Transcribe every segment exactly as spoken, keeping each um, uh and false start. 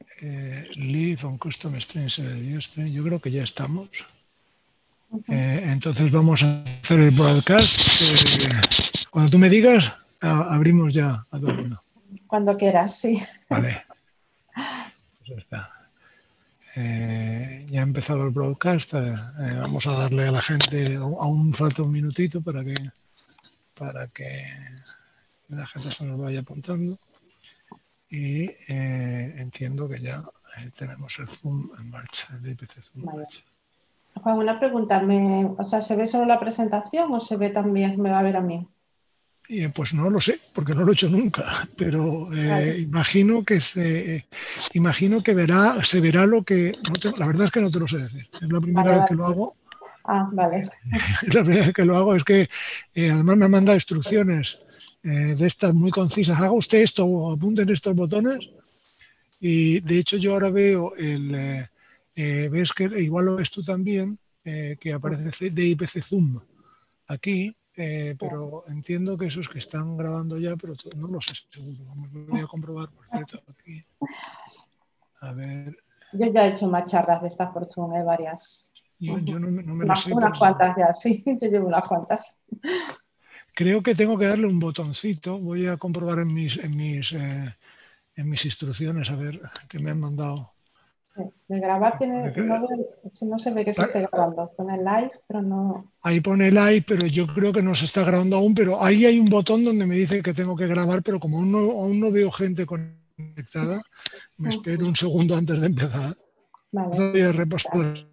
eh, Live on Custom Strings, eh, yo creo que ya estamos. Eh, entonces vamos a hacer el broadcast. Eh, cuando tú me digas, a, abrimos ya a todo el mundo. Cuando quieras, sí. Vale. Pues ya está. Eh, ya ha empezado el broadcast. Eh, eh, vamos a darle a la gente, aún falta un minutito para que, para que la gente se nos vaya apuntando. Y eh, entiendo que ya eh, tenemos el Zoom en marcha, el D I P C Zoom en marcha. Juan, una pregunta, ¿me, o sea, ¿se ve solo la presentación o se ve también, me va a ver a mí? Y, pues no lo sé, porque no lo he hecho nunca, pero eh, Vale. imagino que se imagino que verá, se verá lo que. No tengo, la verdad es que no te lo sé decir. Es la primera Vale, vez vale. que lo hago. Ah, vale. Es la primera vez que lo hago. Es que eh, además me han mandado instrucciones eh, de estas muy concisas. Haga usted esto o apunten estos botones. Y de hecho yo ahora veo el. Eh, eh, ves que igual lo ves tú también, eh, que aparece D I P C Zoom aquí. Eh, pero entiendo que esos que están grabando ya, pero no lo sé seguro. Vamos, lo voy a comprobar, por cierto, aquí. A ver. Yo ya he hecho más charlas de estas por Zoom, ¿eh? Varias. Yo, yo no, no me unas, las sé. unas Pero cuantas ya, sí, yo llevo unas cuantas. creo que tengo que darle un botoncito. Voy a comprobar en mis, en mis, eh, en mis instrucciones a ver qué me han mandado. Sí, de grabar tiene, Porque, no, ve, no se ve que se esté grabando. Pone live, pero no. Ahí pone live, pero yo creo que no se está grabando aún, pero ahí hay un botón donde me dice que tengo que grabar, pero como aún no, aún no veo gente conectada, me espero un segundo antes de empezar. Vale. Voy a repasar.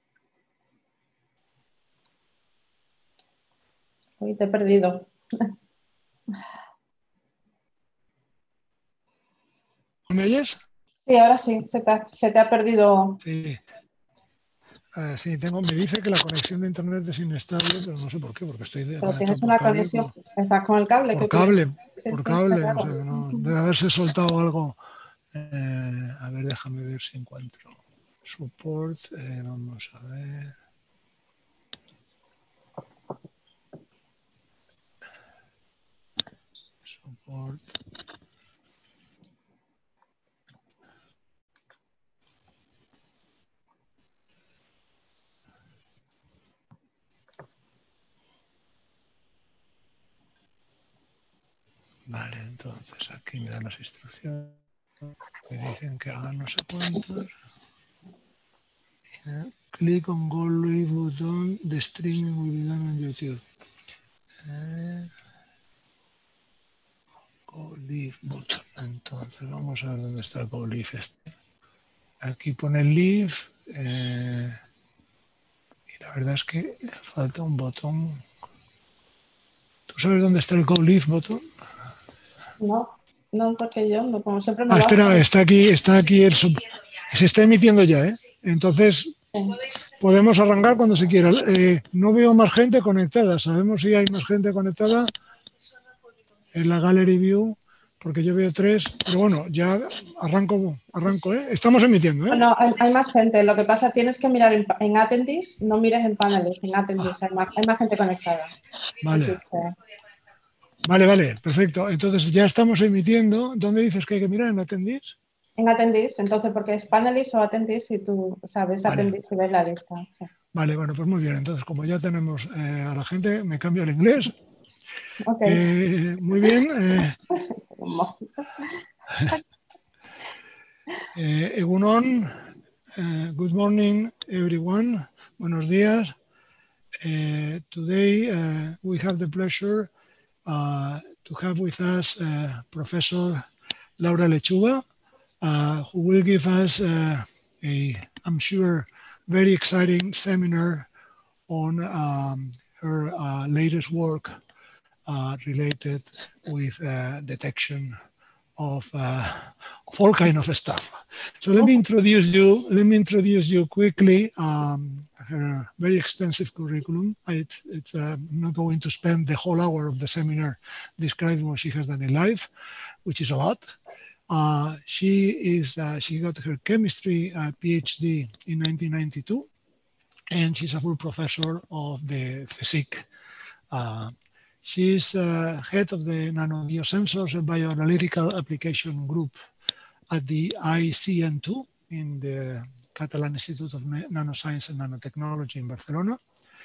Uy, te he perdido. ¿Me oyes? Sí, ahora sí, se te ha, se te ha perdido. Sí. Uh, sí, tengo, me dice que la conexión de internet es inestable, pero no sé por qué, porque estoy de, Pero tienes por una cable. conexión. Por, Estás con el cable. por ¿Qué cable, sí, por sí, cable. claro. O sea, que no, debe haberse soltado algo. Eh, a ver, déjame ver si encuentro. Support, eh, vamos a ver. Support. Vale, entonces aquí me dan las instrucciones. Me dicen que hagan no sé cuántos. Eh, click on Go Live button. The streaming will be done on YouTube. Eh, Go Live button. Entonces vamos a ver dónde está el Go Live este. Aquí pone Live. Eh, y la verdad es que falta un botón. ¿Tú sabes dónde está el Go Live button? No, no, porque yo, no, como siempre me Ah, bajo. espera, está aquí, está aquí el sub. Se está emitiendo ya, ¿eh? Entonces Sí. podemos arrancar cuando se quiera. Eh, no veo más gente conectada. ¿Sabemos si hay más gente conectada en la Gallery View? Porque yo veo tres. Pero bueno, ya arranco, arranco, ¿eh? Estamos emitiendo, ¿eh? No, hay, hay más gente. Lo que pasa, tienes que mirar en, en Attendees, no mires en paneles, en Attendees. Ah, hay, más, hay más gente conectada. vale. Vale, vale, perfecto. Entonces ya estamos emitiendo. ¿Dónde dices que hay que mirar? ¿En Attendees? En Attendees, entonces, porque es Panelist o Attendees y tú sabes Vale. Attendees y ves la lista. Sí. Vale, bueno, pues muy bien. Entonces, como ya tenemos eh, a la gente, me cambio al inglés. Okay. Eh, muy bien. Eh, eh, Egunon, uh, good morning, everyone. Buenos días. Uh, today uh, we have the pleasure uh, to have with us uh, Professor Laura Lechuga, uh, who will give us uh, a, I'm sure, very exciting seminar on um, her uh, latest work uh, related with uh, detection of, uh, of all kind of stuff. So let me introduce you. Let me introduce you quickly. Um, her very extensive curriculum. It's, it's uh, not going to spend the whole hour of the seminar describing what she has done in life, which is a lot. Uh, she is uh, she got her chemistry uh, PhD in nineteen ninety-two, and she's a full professor of the CSIC. Uh, She's uh, head of the Nanobiosensors and Bioanalytical Application Group at the I C N two in the Catalan Institute of Nanoscience and Nanotechnology in Barcelona.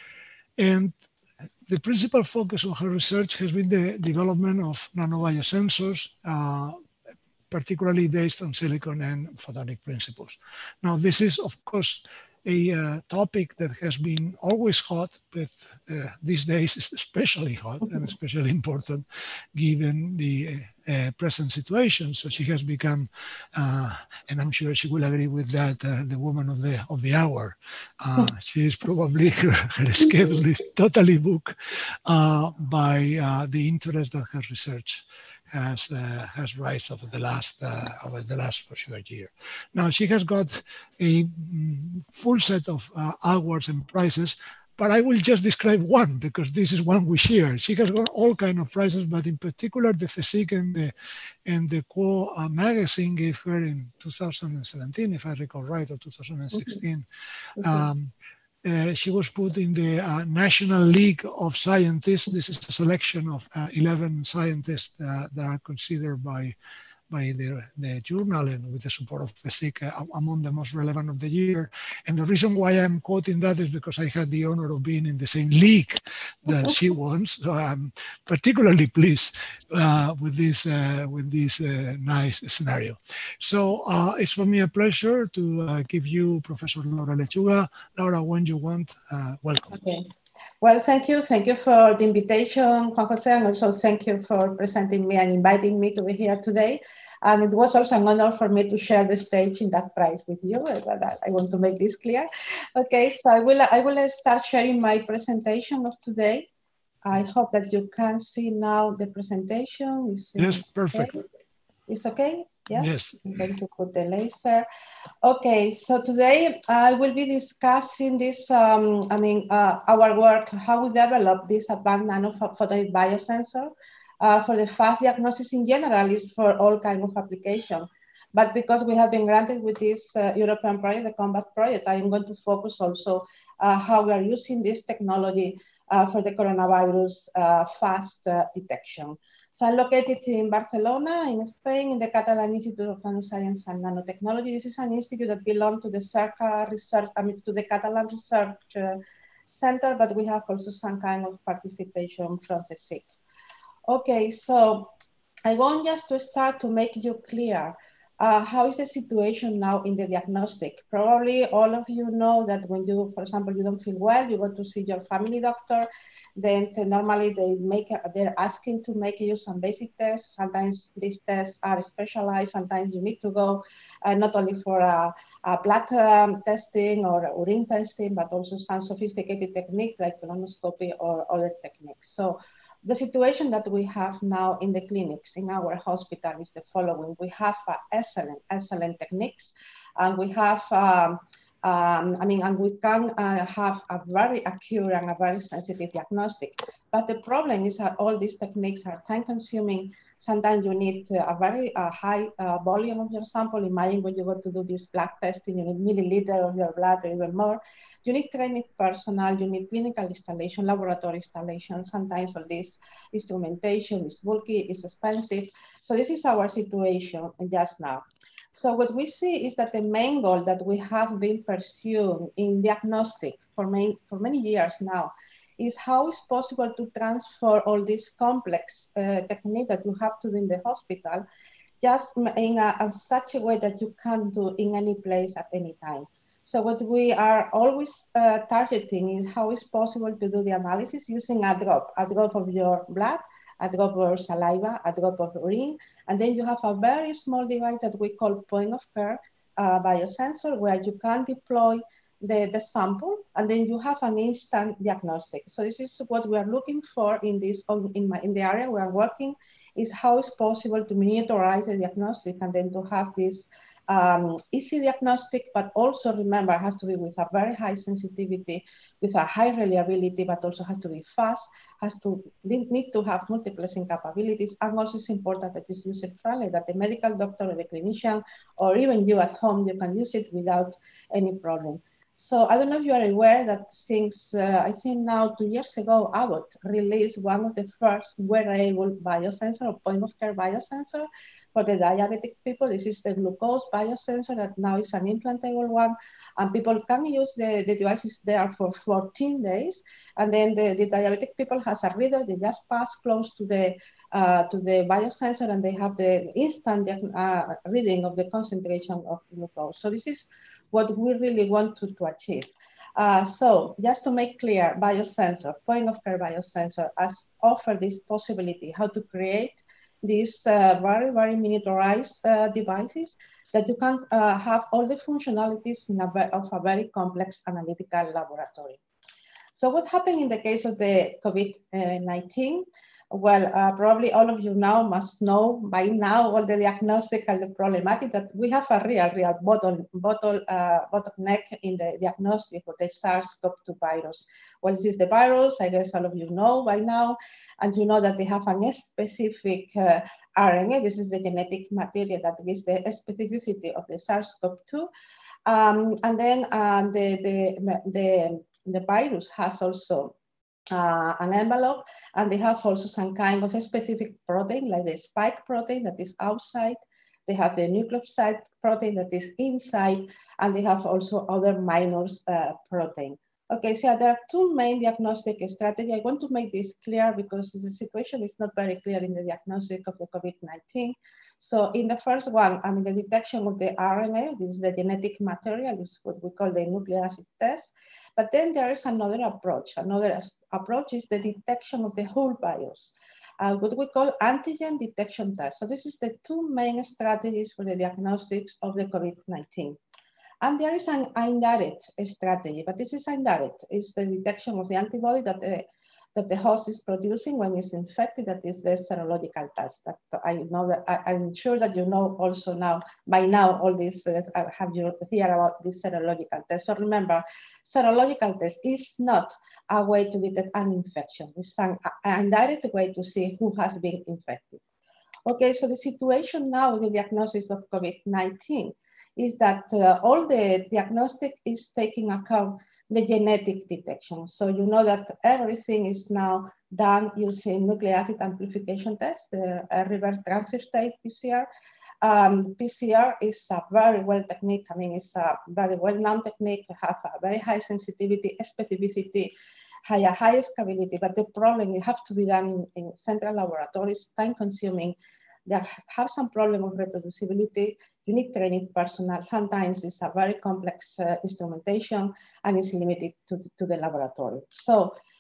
And the principal focus of her research has been the development of nanobiosensors, uh, particularly based on silicon and photonic principles. Now, this is, of course, a uh, topic that has been always hot, but uh, these days is especially hot and especially important given the uh, present situation. So she has become, uh, and I'm sure she will agree with that, uh, the woman of the of the hour. Uh, she is probably, her, her schedule is totally booked uh, by uh, the interest that her research has uh, has rise over the last uh, over the last for sure year. Now she has got a mm, full set of uh, awards and prizes, but I will just describe one because this is one we share. She has got all kind of prizes, but in particular the CSIC and the and the Quo uh, magazine gave her in two thousand seventeen, if I recall right, or two thousand sixteen. Mm-hmm. Um, Uh, she was put in the uh, National League of Scientists. This is a selection of uh, eleven scientists uh, that are considered by by the, the journal and with the support of the CSIC uh, among the most relevant of the year. And the reason why I'm quoting that is because I had the honor of being in the same league that she won. So I'm particularly pleased uh, with this uh, with this uh, nice scenario. So uh, it's for me a pleasure to uh, give you Professor Laura Lechuga. Laura, when you want, uh, welcome. Okay. Well, thank you. Thank you for the invitation, Juan Jose, and also thank you for presenting me and inviting me to be here today. And it was also an honor for me to share the stage in that prize with you. I want to make this clear. Okay, so I will, I will start sharing my presentation of today. I hope that you can see now the presentation. Is yes, perfect. Okay? It's okay? Yeah? Yes. I'm going to put the laser. Okay, so today I will be discussing this, um, I mean, uh, our work, how we develop this advanced nanophotonic biosensor uh, for the fast diagnosis in general is for all kinds of application. But because we have been granted with this uh, European project, the COMBAT project, I am going to focus also uh, how we are using this technology uh, for the coronavirus uh, fast uh, detection. So I'm located in Barcelona, in Spain, in the Catalan Institute of Nanoscience and Nanotechnology. This is an institute that belongs to the CERCA research, I mean, to the Catalan Research uh, Center, but we have also some kind of participation from the CSIC. Okay, so I want just to start to make you clear Uh, how is the situation now in the diagnostic? Probably all of you know that when you, for example, you don't feel well, you go to see your family doctor, then normally they make, they're asking to make you some basic tests. Sometimes these tests are specialized. Sometimes you need to go uh, not only for a, a blood um, testing or urine testing, but also some sophisticated technique like colonoscopy or other techniques. So the situation that we have now in the clinics, in our hospital, is the following. We have uh, excellent, excellent techniques, and we have, um, um, I mean, and we can uh, have a very accurate and a very sensitive diagnostic. But the problem is that all these techniques are time consuming. Sometimes you need uh, a very uh, high uh, volume of your sample. Imagine when you go to do this blood testing, you need milliliter of your blood or even more. You need training personnel, you need clinical installation, laboratory installation. Sometimes all this instrumentation is bulky, is expensive. So this is our situation just now. So what we see is that the main goal that we have been pursuing in diagnostic for many, for many years now is how it's possible to transfer all this complex uh, technique that you have to do in the hospital just in, a, in such a way that you can do in any place at any time. So what we are always uh, targeting is how it's possible to do the analysis using a drop, a drop of your blood, a drop of saliva, a drop of urine, and then you have a very small device that we call point of care uh, biosensor, where you can deploy the, the sample, and then you have an instant diagnostic. So this is what we are looking for in this, in, my, in the area we are working, is how it's possible to miniaturize the diagnostic and then to have this um, easy diagnostic, but also remember, it has to be with a very high sensitivity, with a high reliability, but also has to be fast, has to need to have multiplexing capabilities, and also it's important that it's user-friendly, that the medical doctor or the clinician, or even you at home, you can use it without any problem. So I don't know if you are aware that since, uh, I think now two years ago, Abbott released one of the first wearable biosensor or point of care biosensor for the diabetic people. This is the glucose biosensor that now is an implantable one. And people can use the, the devices there for fourteen days. And then the, the diabetic people has a reader, they just pass close to the Uh, to the biosensor and they have the instant uh, reading of the concentration of glucose. So this is what we really want to, to achieve. Uh, so just to make clear, biosensor, point of care biosensor, as offer this possibility how to create these uh, very, very miniaturized uh, devices that you can uh, have all the functionalities in a, of a very complex analytical laboratory. So what happened in the case of the COVID nineteen? Well, uh, probably all of you now must know by now all the diagnostic and the problematic that we have a real, real bottle, bottle, uh, bottleneck in the diagnostic of the SARS CoV two virus. Well, this is the virus, I guess all of you know by now, and you know that they have a specific uh, R N A. This is the genetic material that gives the specificity of the SARS CoV two. Um, and then uh, the, the, the, the virus has also Uh, an envelope, and they have also some kind of a specific protein, like the spike protein that is outside. They have the nucleoside protein that is inside, and they have also other minor uh, protein. Okay, so there are two main diagnostic strategies. I want to make this clear because the situation is not very clear in the diagnostic of the COVID nineteen. So in the first one, I mean, the detection of the R N A, this is the genetic material, this is what we call the nucleic acid test. But then there is another approach. Another approach is the detection of the whole virus, uh, what we call antigen detection test. So this is the two main strategies for the diagnostics of the COVID nineteen. And there is an indirect strategy, but this is indirect. It's the detection of the antibody that the, that the host is producing when it's infected. That is the serological test. That I know that I, I'm sure that you know also now, by now, all this, uh, have you hear about this serological test. So remember, serological test is not a way to detect an infection. It's an, an indirect way to see who has been infected. Okay, so the situation now with the diagnosis of COVID nineteen is that uh, all the diagnostic is taking account the genetic detection. So you know that everything is now done using nucleic acid amplification test, the uh, reverse transcriptase P C R. Um, P C R is a very well technique. I mean, it's a very well-known technique, have a very high sensitivity, specificity, high, high scalability, but the problem, it have to be done in, in central laboratories, time consuming. They have some problem of reproducibility. You need trained personnel. Sometimes it's a very complex uh, instrumentation and it's limited to, to the laboratory. So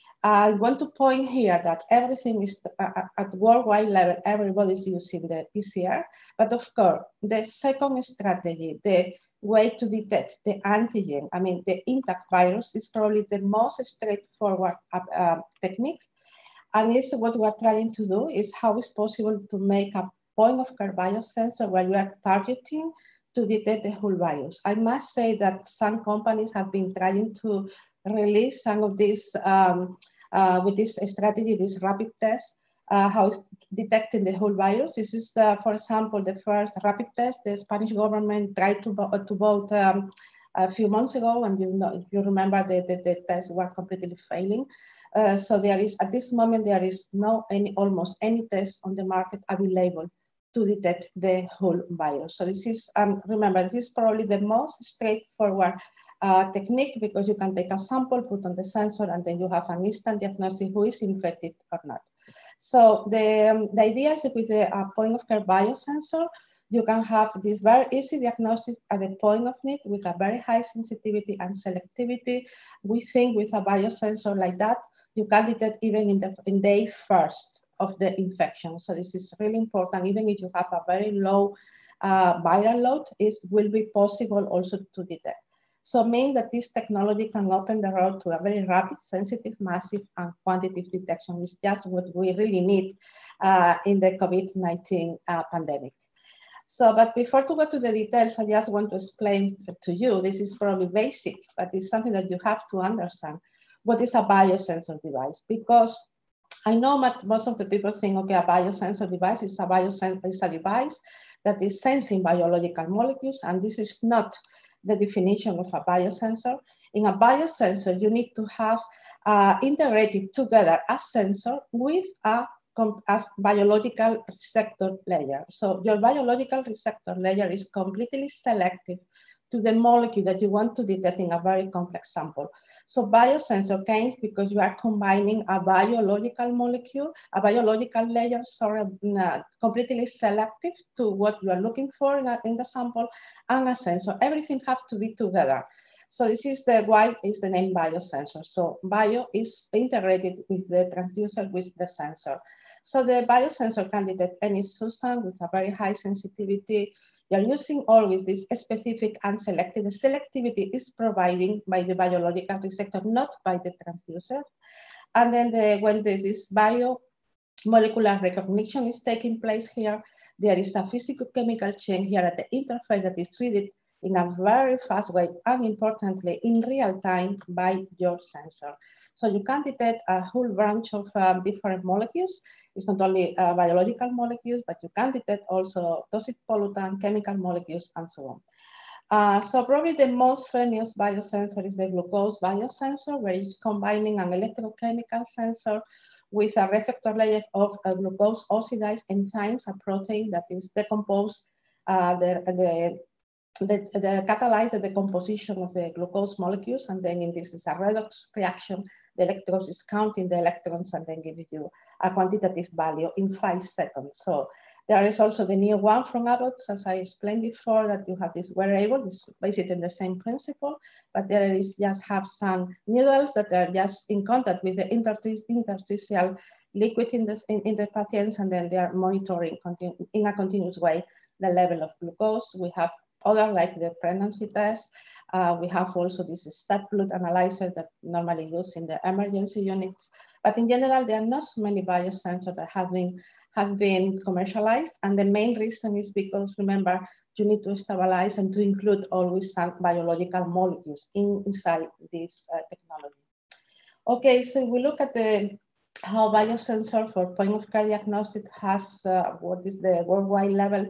I want to point here that everything is uh, at worldwide level, everybody's using the P C R. But of course, the second strategy, the way to detect the antigen, I mean, the intact virus is probably the most straightforward uh, technique. And it's what we're trying to do is how it's possible to make a point of care biosensor where you are targeting to detect the whole virus. I must say that some companies have been trying to release some of these um, uh, with this strategy, this rapid test, uh, how it's detecting the whole virus. This is, uh, for example, the first rapid test the Spanish government tried to, to vote um, a few months ago, and you know, you remember the, the, the tests were completely failing. Uh, so there is, at this moment, there is no any, almost any test on the market available to detect the whole virus. So this is, um, remember, this is probably the most straightforward uh, technique because you can take a sample, put on the sensor, and then you have an instant diagnostic who is infected or not. So the, um, the idea is that with the uh, point of care biosensor, you can have this very easy diagnosis at the point of need with a very high sensitivity and selectivity. We think with a biosensor like that, you can detect even in the in day first of the infection. So this is really important. Even if you have a very low uh, viral load, it will be possible also to detect. So meaning that this technology can open the road to a very rapid, sensitive, massive, and quantitative detection is just what we really need uh, in the COVID nineteen uh, pandemic. So, but before to go to the details, I just want to explain to you, this is probably basic, but it's something that you have to understand. What is a biosensor device? Because I know most of the people think, okay, a biosensor device is a, biosensor, is a device that is sensing biological molecules, and this is not the definition of a biosensor. In a biosensor, you need to have uh, integrated together a sensor with a, a biological receptor layer. So your biological receptor layer is completely selective to the molecule that you want to detect in a very complex sample. So biosensor came because you are combining a biological molecule, a biological layer, sorry, uh, completely selective to what you are looking for in, a, in the sample, and a sensor. Everything has to be together. So this is the why is the name biosensor. So bio is integrated with the transducer with the sensor. So the biosensor can detect any substance with a very high sensitivity. You're using always this specific and selective. The selectivity is provided by the biological receptor, not by the transducer. And then the, when the, this biomolecular recognition is taking place here, there is a physicochemical chain here at the interface that is read in a very fast way, and importantly, in real time by your sensor. So you can detect a whole bunch of um, different molecules. It's not only uh, biological molecules, but you can detect also toxic pollutant, chemical molecules, and so on. Uh, so probably the most famous biosensor is the glucose biosensor, where it's combining an electrochemical sensor with a receptor layer of uh, glucose oxidase enzymes, a protein that is decomposed, uh, the, the The, the catalyze the decomposition of the glucose molecules, and then in this is a redox reaction. The electrons is counting the electrons and then gives you a quantitative value in five seconds. So there is also the new one from Abbott, as I explained before, that you have this wearable, this basically the same principle, but there is just have some needles that are just in contact with the interstitial liquid in the, in, in the patients, and then they are monitoring in a continuous way the level of glucose. We have other like the pregnancy test. Uh, we have also this stat blood analyzer that normally used in the emergency units. But in general, there are not so many biosensors that have been, have been commercialized. And the main reason is because, remember, you need to stabilize and to include always some biological molecules in, inside this uh, technology. Okay, so we look at the how biosensor for point of care diagnostic has, uh, what is the worldwide level.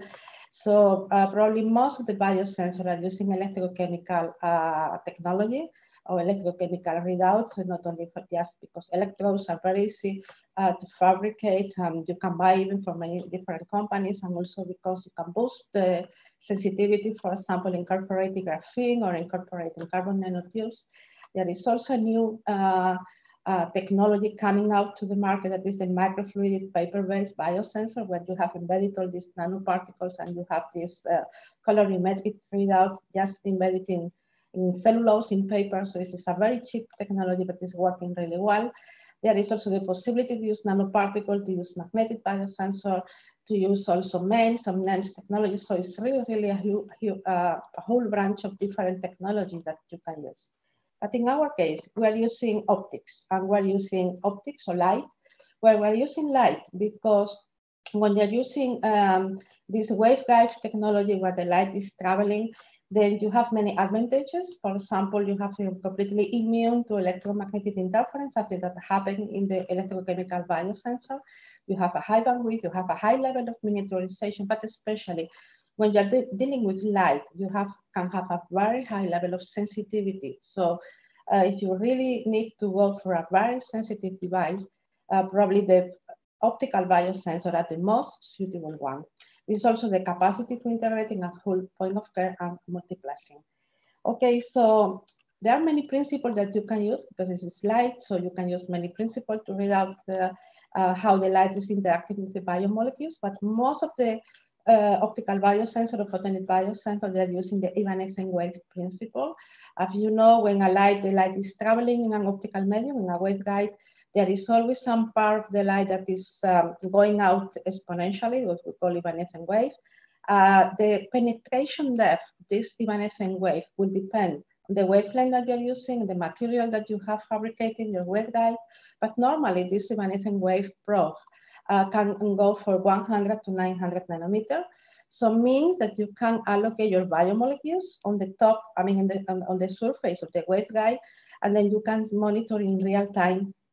So uh, probably most of the biosensors are using electrochemical uh, technology or electrochemical readout, not only for just because electrodes are very easy uh, to fabricate. Um, you can buy even from many different companies, and also because you can boost the sensitivity, for example, incorporating graphene or incorporating carbon nanotubes. There is also a new uh, Uh, technology coming out to the market that is the microfluidic paper-based biosensor, where you have embedded all these nanoparticles and you have this uh, colorimetric readout just embedded in, in cellulose, in paper. So this is a very cheap technology, but it's working really well. There is also the possibility to use nanoparticle, to use magnetic biosensor, to use also MEMS, some MEMS technology. So it's really, really a, hu hu uh, a whole branch of different technology that you can use. But in our case, we're using optics, and we're using optics or light, where we're using light because when you're using um, this waveguide technology where the light is traveling, then you have many advantages. For example, you have to be completely immune to electromagnetic interference, something that happens in the electrochemical biosensor. You have a high bandwidth, you have a high level of miniaturization, but especially when you're de dealing with light, you have can have a very high level of sensitivity. So uh, if you really need to go for a very sensitive device, uh, probably the optical biosensor are the most suitable one. There's also the capacity to integrate in a whole point of care and multiplexing. Okay, so there are many principles that you can use because this is light, so you can use many principles to read out the, uh, how the light is interacting with the biomolecules, but most of the uh, optical biosensor or photonic biosensor, they're using the Ivan-Ethem wave principle. As you know, when a light, the light is traveling in an optical medium, in a waveguide, there is always some part of the light that is um, going out exponentially, what we call Ivan-Ethem wave. Uh, the penetration depth, this Ivan-Ethem wave, will depend on the wavelength that you're using, the material that you have fabricated, your waveguide. But normally, this Ivan-Ethem wave probe uh, can go for one hundred to nine hundred nanometer. So means that you can allocate your biomolecules on the top, I mean, the, on, on the surface of the waveguide, and then you can monitor in real time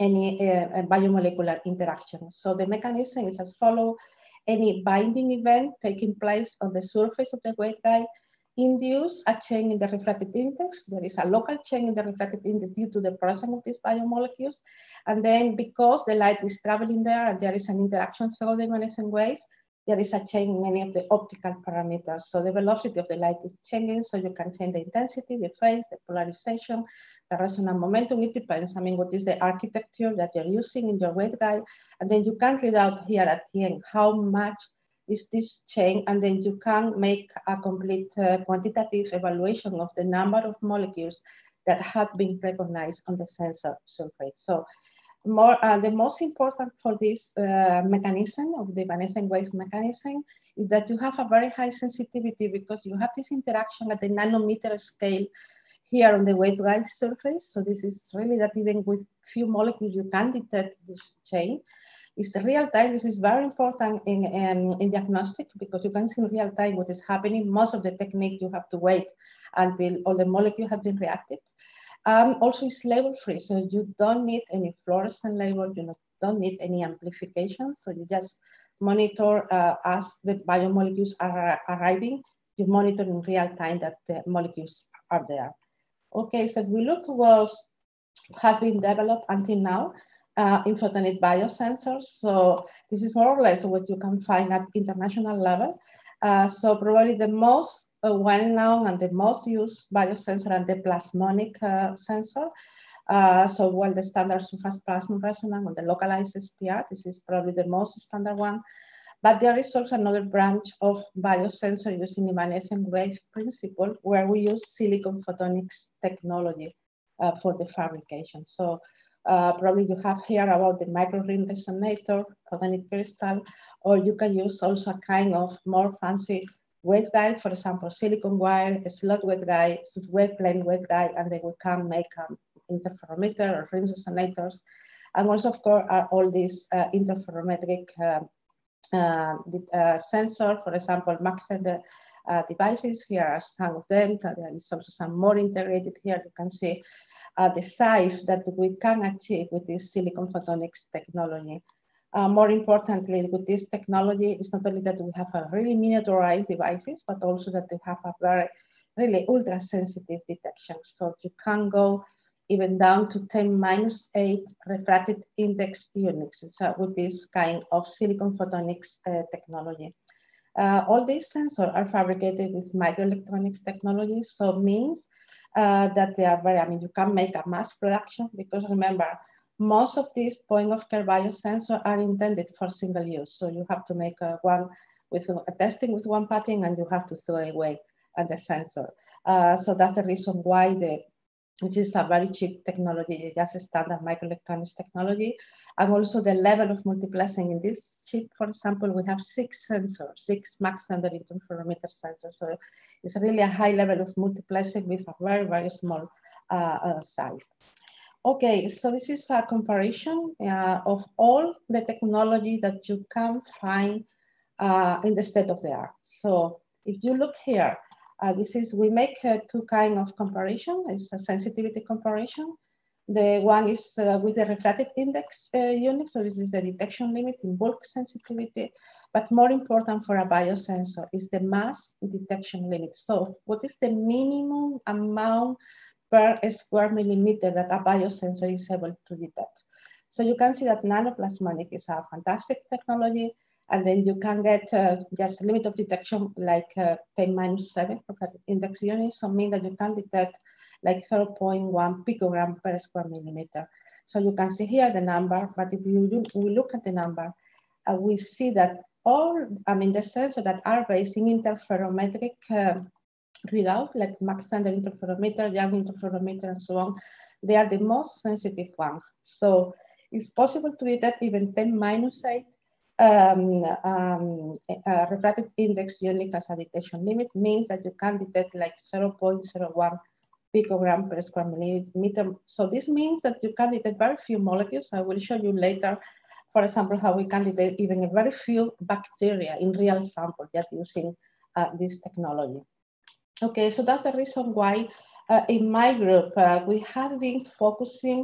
any uh, biomolecular interaction. So the mechanism is as follows. Any binding event taking place on the surface of the waveguide induce a change in the refractive index. There is a local change in the refractive index due to the presence of these biomolecules. And then because the light is traveling there and there is an interaction through the evanescent wave, there is a change in any of the optical parameters. So the velocity of the light is changing, so you can change the intensity, the phase, the polarization, the resonant momentum. It depends, I mean, what is the architecture that you're using in your waveguide. And then you can read out here at the end how much is this change, and then you can make a complete uh, quantitative evaluation of the number of molecules that have been recognized on the sensor surface. So more, uh, the most important for this uh, mechanism of the evanescent wave mechanism is that you have a very high sensitivity because you have this interaction at the nanometer scale here on the waveguide surface. So this is really that even with few molecules, you can detect this change. It's real time. This is very important in, um, in diagnostic because you can see in real time what is happening. Most of the technique, you have to wait until all the molecules have been reacted. Um, also, it's label free, so you don't need any fluorescent label. You don't need any amplification. So you just monitor uh, as the biomolecules are arriving. You monitor in real time that the molecules are there. Okay, so we look what has been developed until now. Uh, in photonic biosensors. So this is more or less what you can find at international level. Uh, so probably the most uh, well-known and the most used biosensor and the plasmonic uh, sensor. Uh, so while the standard surface plasma resonance or the localized S P R, this is probably the most standard one. But there is also another branch of biosensor using evanescent wave principle where we use silicon photonics technology uh, for the fabrication. So Uh, probably you have here about the microring resonator, photonic crystal, or you can use also a kind of more fancy waveguide, for example, silicon wire, slot waveguide, wave plane waveguide, and then we can make um, interferometer or ring resonators. And also, of course, are all these uh, interferometric uh, uh, uh, sensor, for example, Mach Zehnder uh, devices. Here are some of them. There is also some more integrated here. You can see Uh, the size that we can achieve with this silicon photonics technology. Uh, more importantly, with this technology, it's not only that we have a really miniaturized devices, but also that we have a very, really ultra sensitive detection. So you can go even down to ten minus eight refractive index units uh, with this kind of silicon photonics uh, technology. Uh, all these sensors are fabricated with microelectronics technology, so means uh, that they are very, I mean, you can make a mass production because remember, most of these point of care biosensors are intended for single use. So you have to make a one with a testing with one pattern and you have to throw away uh, the sensor. Uh, so that's the reason why the This is a very cheap technology, just a standard microelectronics technology. And also the level of multiplexing in this chip, for example, we have six sensors, six Mach Zehnder interferometer sensors. So it's really a high level of multiplexing with a very, very small uh, uh, size. Okay, so this is a comparison uh, of all the technology that you can find uh, in the state of the art. So if you look here, Uh, this is, we make uh, two kind of comparison. It's a sensitivity comparison. The one is uh, with the refractive index uh, unit. So this is the detection limit in bulk sensitivity. But more important for a biosensor is the mass detection limit. So what is the minimum amount per square millimeter that a biosensor is able to detect? So you can see that nanoplasmonic is a fantastic technology. And then you can get uh, just a limit of detection like uh, ten minus seven index units, so mean that you can detect like zero point one picogram per square millimeter. So you can see here the number, but if you look, we look at the number, uh, we see that all, I mean, the sensors that are based in interferometric uh, readout, like Mach Zehnder interferometer, Young interferometer, and so on, they are the most sensitive one. So it's possible to detect even ten minus eight Um, um, a refractive index unit as a detection limit means that you can detect like zero point zero one picogram per square millimeter. So this means that you can detect very few molecules. I will show you later, for example, how we can detect even a very few bacteria in real sample just using uh, this technology. Okay, so that's the reason why uh, in my group, uh, we have been focusing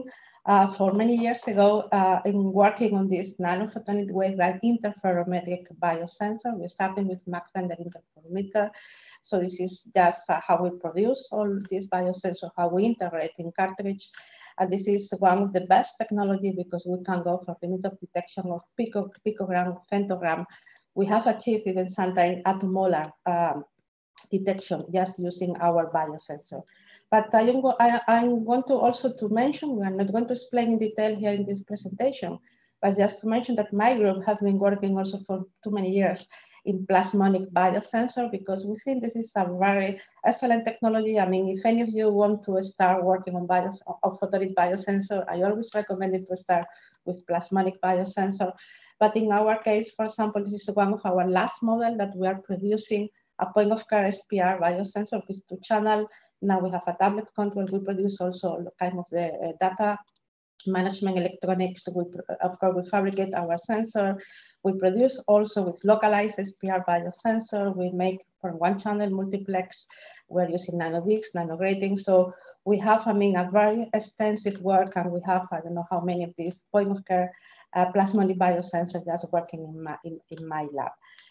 uh, for many years ago uh, in working on this nanophotonic waveguide interferometric biosensor. We're starting with Mach Zehnder interferometer. So this is just uh, how we produce all these biosensors, how we integrate in cartridge. And this is one of the best technology because we can go for limit of detection of pico, picogram, femtogram. We have achieved even sometimes attomolar um, detection just using our biosensor. But I, am I, I want to also to mention, we are not going to explain in detail here in this presentation, but just to mention that my group has been working also for too many years in plasmonic biosensor because we think this is a very excellent technology. I mean, if any of you want to start working on bios, on photonic biosensor, I always recommend it to start with plasmonic biosensor. But in our case, for example, this is one of our last model that we are producing a point of care S P R biosensor with two channel. Now we have a tablet control. We produce also kind of the uh, data management electronics. We, of course, we fabricate our sensor. We produce also with localized S P R biosensor. We make for one channel multiplex. We're using nanodix, nanograding. So we have, I mean, a very extensive work, and we have, I don't know how many of these point of care uh, plasmonic biosensors just working in my, in, in my lab.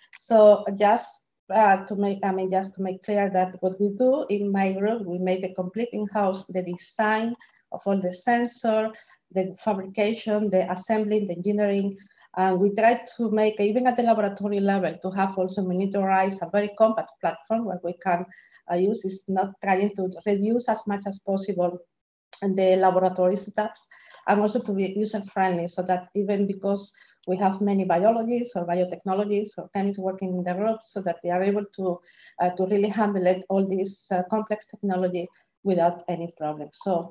So just Uh, to make, I mean, just to make clear that what we do in my group, we make a complete in-house, the design of all the sensor, the fabrication, the assembly, the engineering, and we try to make, even at the laboratory level, to have also miniaturized a very compact platform where we can uh, use, is not trying to reduce as much as possible the laboratory setups, and also to be user-friendly, so that even because we have many biologists or biotechnologists or chemists working in the group, so that they are able to, uh, to really handle it, all this uh, complex technology without any problem. So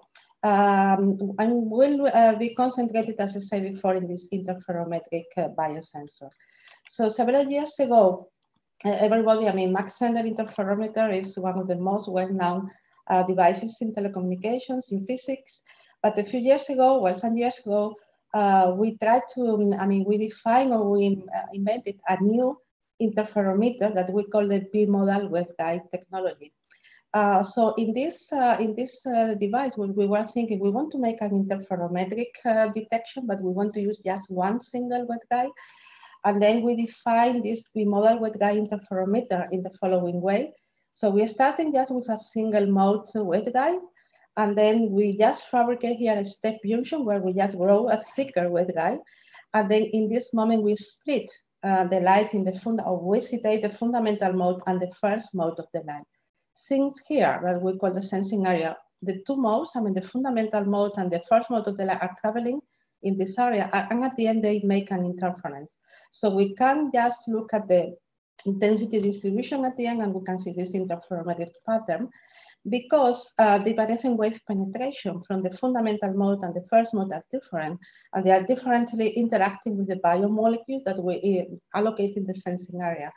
um, I will uh, be concentrated, as I said before, in this interferometric uh, biosensor. So several years ago, uh, everybody, I mean, Mach Zehnder interferometer is one of the most well-known uh, devices in telecommunications, in physics. But a few years ago, well, some years ago, uh, we tried to, I mean, we defined or we uh, invented a new interferometer that we call the bimodal waveguide technology. Uh, so in this, uh, in this uh, device, when we were thinking, we want to make an interferometric uh, detection, but we want to use just one single waveguide. And then we define this bimodal waveguide interferometer in the following way. So we're starting just with a single mode waveguide, and then we just fabricate here a step junction where we just grow a thicker waveguide. And then in this moment, we split uh, the light in the fund, or we citate the fundamental mode and the first mode of the light. Since here, that we call the sensing area, the two modes, I mean, the fundamental mode and the first mode of the light are traveling in this area, and at the end, they make an interference. So we can just look at the intensity distribution at the end, and we can see this interferometric pattern, because uh, the variation wave penetration from the fundamental mode and the first mode are different, and they are differently interacting with the biomolecules that we uh, allocate in the sensing area.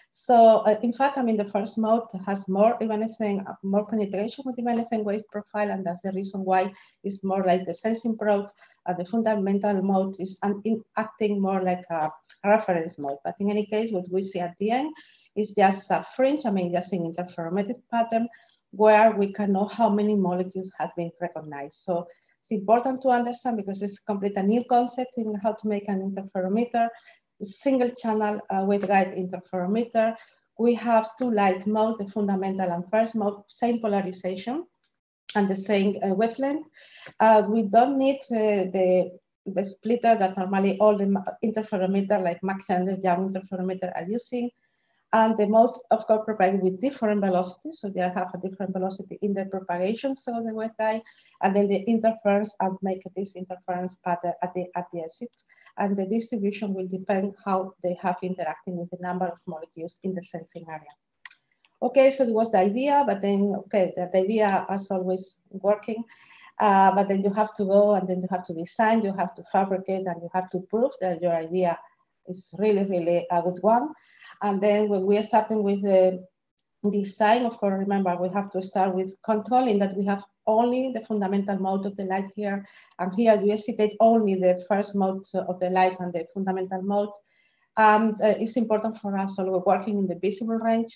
So uh, in fact, I mean, the first mode has more, if anything, more penetration with the anything wave profile, and that's the reason why it's more like the sensing probe. Uh, the fundamental mode is in, acting more like a reference mode. But in any case, what we see at the end is just a fringe, I mean, just an interferometric pattern where we can know how many molecules have been recognized. So it's important to understand, because it's complete a new concept in how to make an interferometer. Single channel uh, waveguide interferometer. We have two light modes, the fundamental and first mode, same polarization and the same uh, wavelength. Uh, we don't need uh, the, the splitter that normally all the interferometer like Mach Zehnder, Young interferometer are using. And the modes, of course, propagate with different velocities. So they have a different velocity in the propagation, so the waveguide, and then the interference, and make this interference pattern at the, at the exit. And the distribution will depend how they have interacting with the number of molecules in the sensing area. Okay, so it was the idea, but then, okay, the, the idea as always working, uh, but then you have to go and then you have to design, you have to fabricate, and you have to prove that your idea is really, really a good one. And then when we are starting with the design, of course, remember, we have to start with controlling that we have only the fundamental mode of the light here. And here we excitate only the first mode of the light and the fundamental mode. And uh, it's important for us, so we're working in the visible range.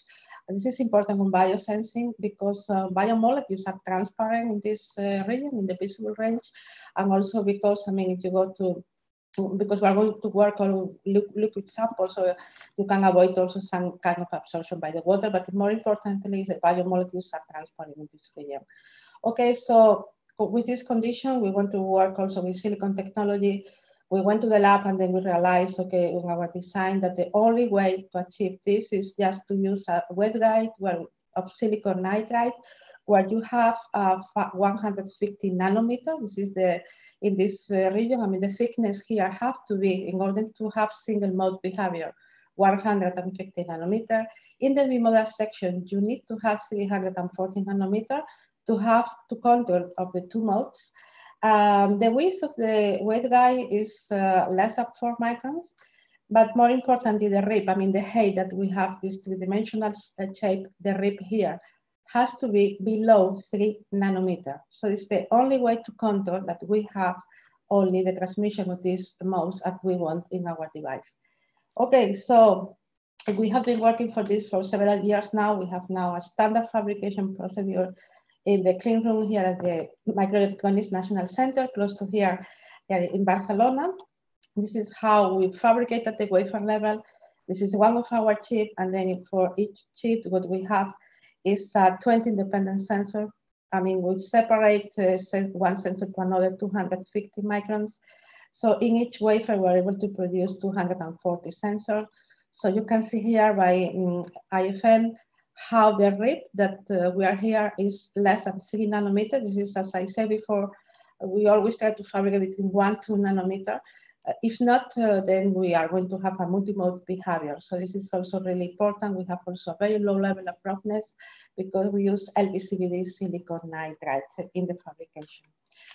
This is important on biosensing because uh, biomolecules are transparent in this uh, region, in the visible range, and also because, I mean, if you go to, because we are going to work on liquid samples, so you can avoid also some kind of absorption by the water, but more importantly, the biomolecules are transparent in this region. Okay, so with this condition, we want to work also with silicon technology. We went to the lab and then we realized, okay, in our design that the only way to achieve this is just to use a waveguide where, of silicon nitride, where you have uh, one hundred fifty nanometer. This is the, in this uh, region, I mean, the thickness here have to be, in order to have single mode behavior, one hundred fifty nanometer. In the bimodal section, you need to have three hundred forty nanometer to have to control of the two modes. Um, the width of the waveguide is uh, less than four microns, but more importantly, the rip, I mean, the height that we have this three-dimensional shape, the rip here, has to be below three nanometer. So it's the only way to control that we have only the transmission of these modes that we want in our device. Okay, so we have been working for this for several years now. We have now a standard fabrication procedure in the clean room here at the Microelectronics National Center, close to here, here in Barcelona. This is how we fabricate at the wafer level. This is one of our chips, and then for each chip, what we have is a twenty independent sensor. I mean, we separate uh, one sensor to another two hundred fifty microns. So in each wafer, we're able to produce two hundred forty sensors. So you can see here by um, I F M, how the rip that uh, we are here is less than three nanometers. This is, as I said before, we always try to fabricate between one, two nanometer. Uh, if not, uh, then we are going to have a multi-mode behavior. So this is also really important. We have also a very low level of roughness because we use L P C V D silicon nitride in the fabrication.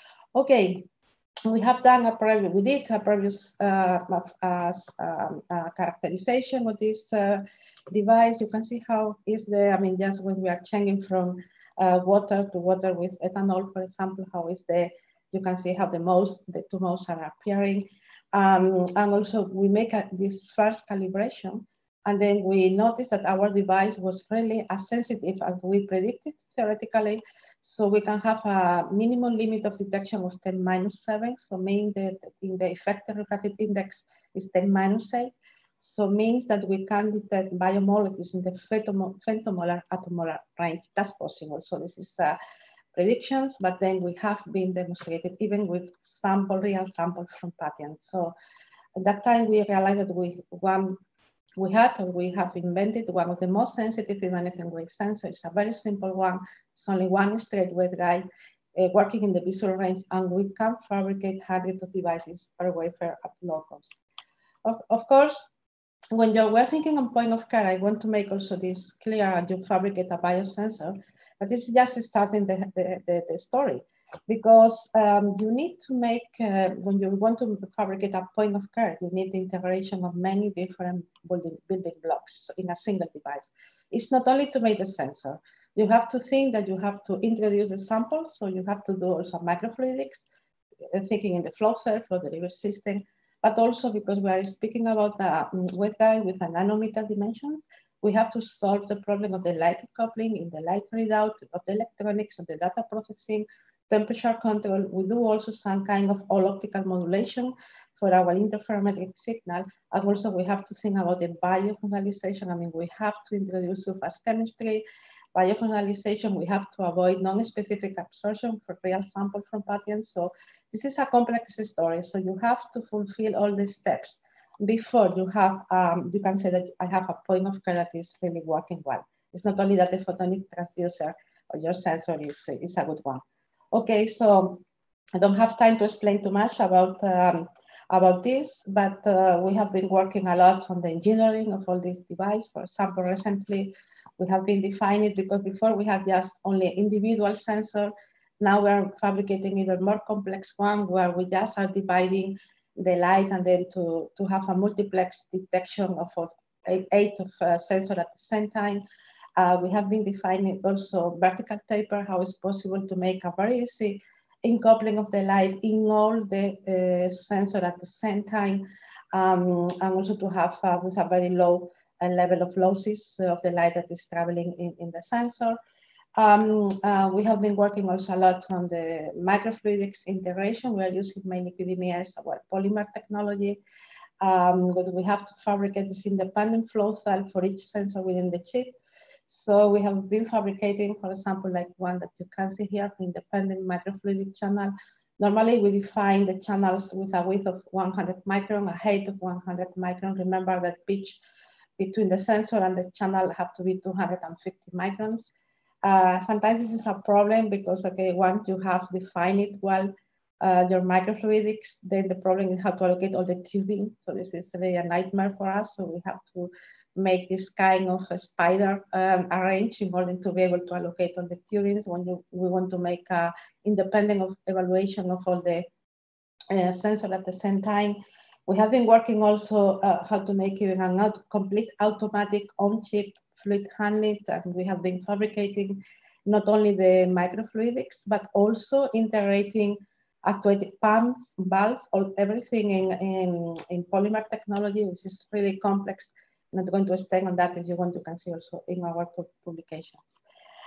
Okay. We have done a previous, we did a previous uh, uh, um, uh, characterization of this uh, device. You can see how is the, I mean, just when we are changing from uh, water to water with ethanol, for example, how is the, you can see how the modes, the two modes are appearing. Um, and also we make a, this first calibration, and then we noticed that our device was really as sensitive as we predicted theoretically. So we can have a minimum limit of detection of ten minus seven. So meaning that in the effective refractive index is ten minus eight. So means that we can detect biomolecules in the femtomolar attomolar range. That's possible. So this is uh, predictions, but then we have been demonstrated even with sample, real sample from patients. So at that time we realized that we one we had or we have invented one of the most sensitive immunotherm wave sensors. It's a very simple one. It's only one straight waveguide uh, working in the visual range, and we can fabricate hundreds of devices per wafer at low cost. Of, of course, when you're we're thinking on point of care, I want to make also this clear, and you fabricate a biosensor, but this is just starting the, the, the, the story. Because um, you need to make, uh, when you want to fabricate a point of care, you need the integration of many different building, building blocks in a single device. It's not only to make the sensor. You have to think that you have to introduce the sample, so you have to do also microfluidics, uh, thinking in the flow cell, flow delivery system, but also because we are speaking about the um, waveguide with a nanometer dimensions, we have to solve the problem of the light coupling in the light readout of the electronics, of the data processing, temperature control. We do also some kind of all optical modulation for our interferometric signal. And also we have to think about the biophonalization. I mean, we have to introduce surface chemistry, biophonalization. We have to avoid non-specific absorption for real sample from patients. So this is a complex story. So you have to fulfill all the steps before you have, um, you can say that I have a point of care that is really working well. It's not only that the photonic transducer or your sensor is, is a good one. Okay, so I don't have time to explain too much about, um, about this, but uh, we have been working a lot on the engineering of all these devices. For example, recently we have been defining, because before we had just only individual sensor. Now we're fabricating even more complex one where we just are dividing the light and then to, to have a multiplex detection of eight, eight of uh, sensors at the same time. Uh, we have been defining also vertical taper, how it's possible to make a very easy incoupling of the light in all the uh, sensor at the same time, um, and also to have uh, with a very low uh, level of losses of the light that is traveling in, in the sensor. Um, uh, we have been working also a lot on the microfluidics integration. We are using mainly Q D M S, well, polymer technology. Um, but we have to fabricate this independent flow cell for each sensor within the chip. So we have been fabricating, for example, like one that you can see here, independent microfluidic channel. Normally we define the channels with a width of one hundred micron, a height of one hundred micron. Remember that pitch between the sensor and the channel have to be two hundred fifty microns. Uh, sometimes this is a problem because, okay, once you have defined it well, uh, your microfluidics, then the problem is how to allocate all the tubing. So this is really a nightmare for us. So we have to make this kind of a spider um, arrange in order to be able to allocate all the tubings when you, we want to make a independent of evaluation of all the uh, sensor at the same time. We have been working also uh, how to make even a not complete automatic on-chip fluid handling, and we have been fabricating not only the microfluidics, but also integrating actuated pumps, valve, all, everything in, in, in polymer technology, which is really complex. I'm not going to extend on that. If you want, you can see also in our publications.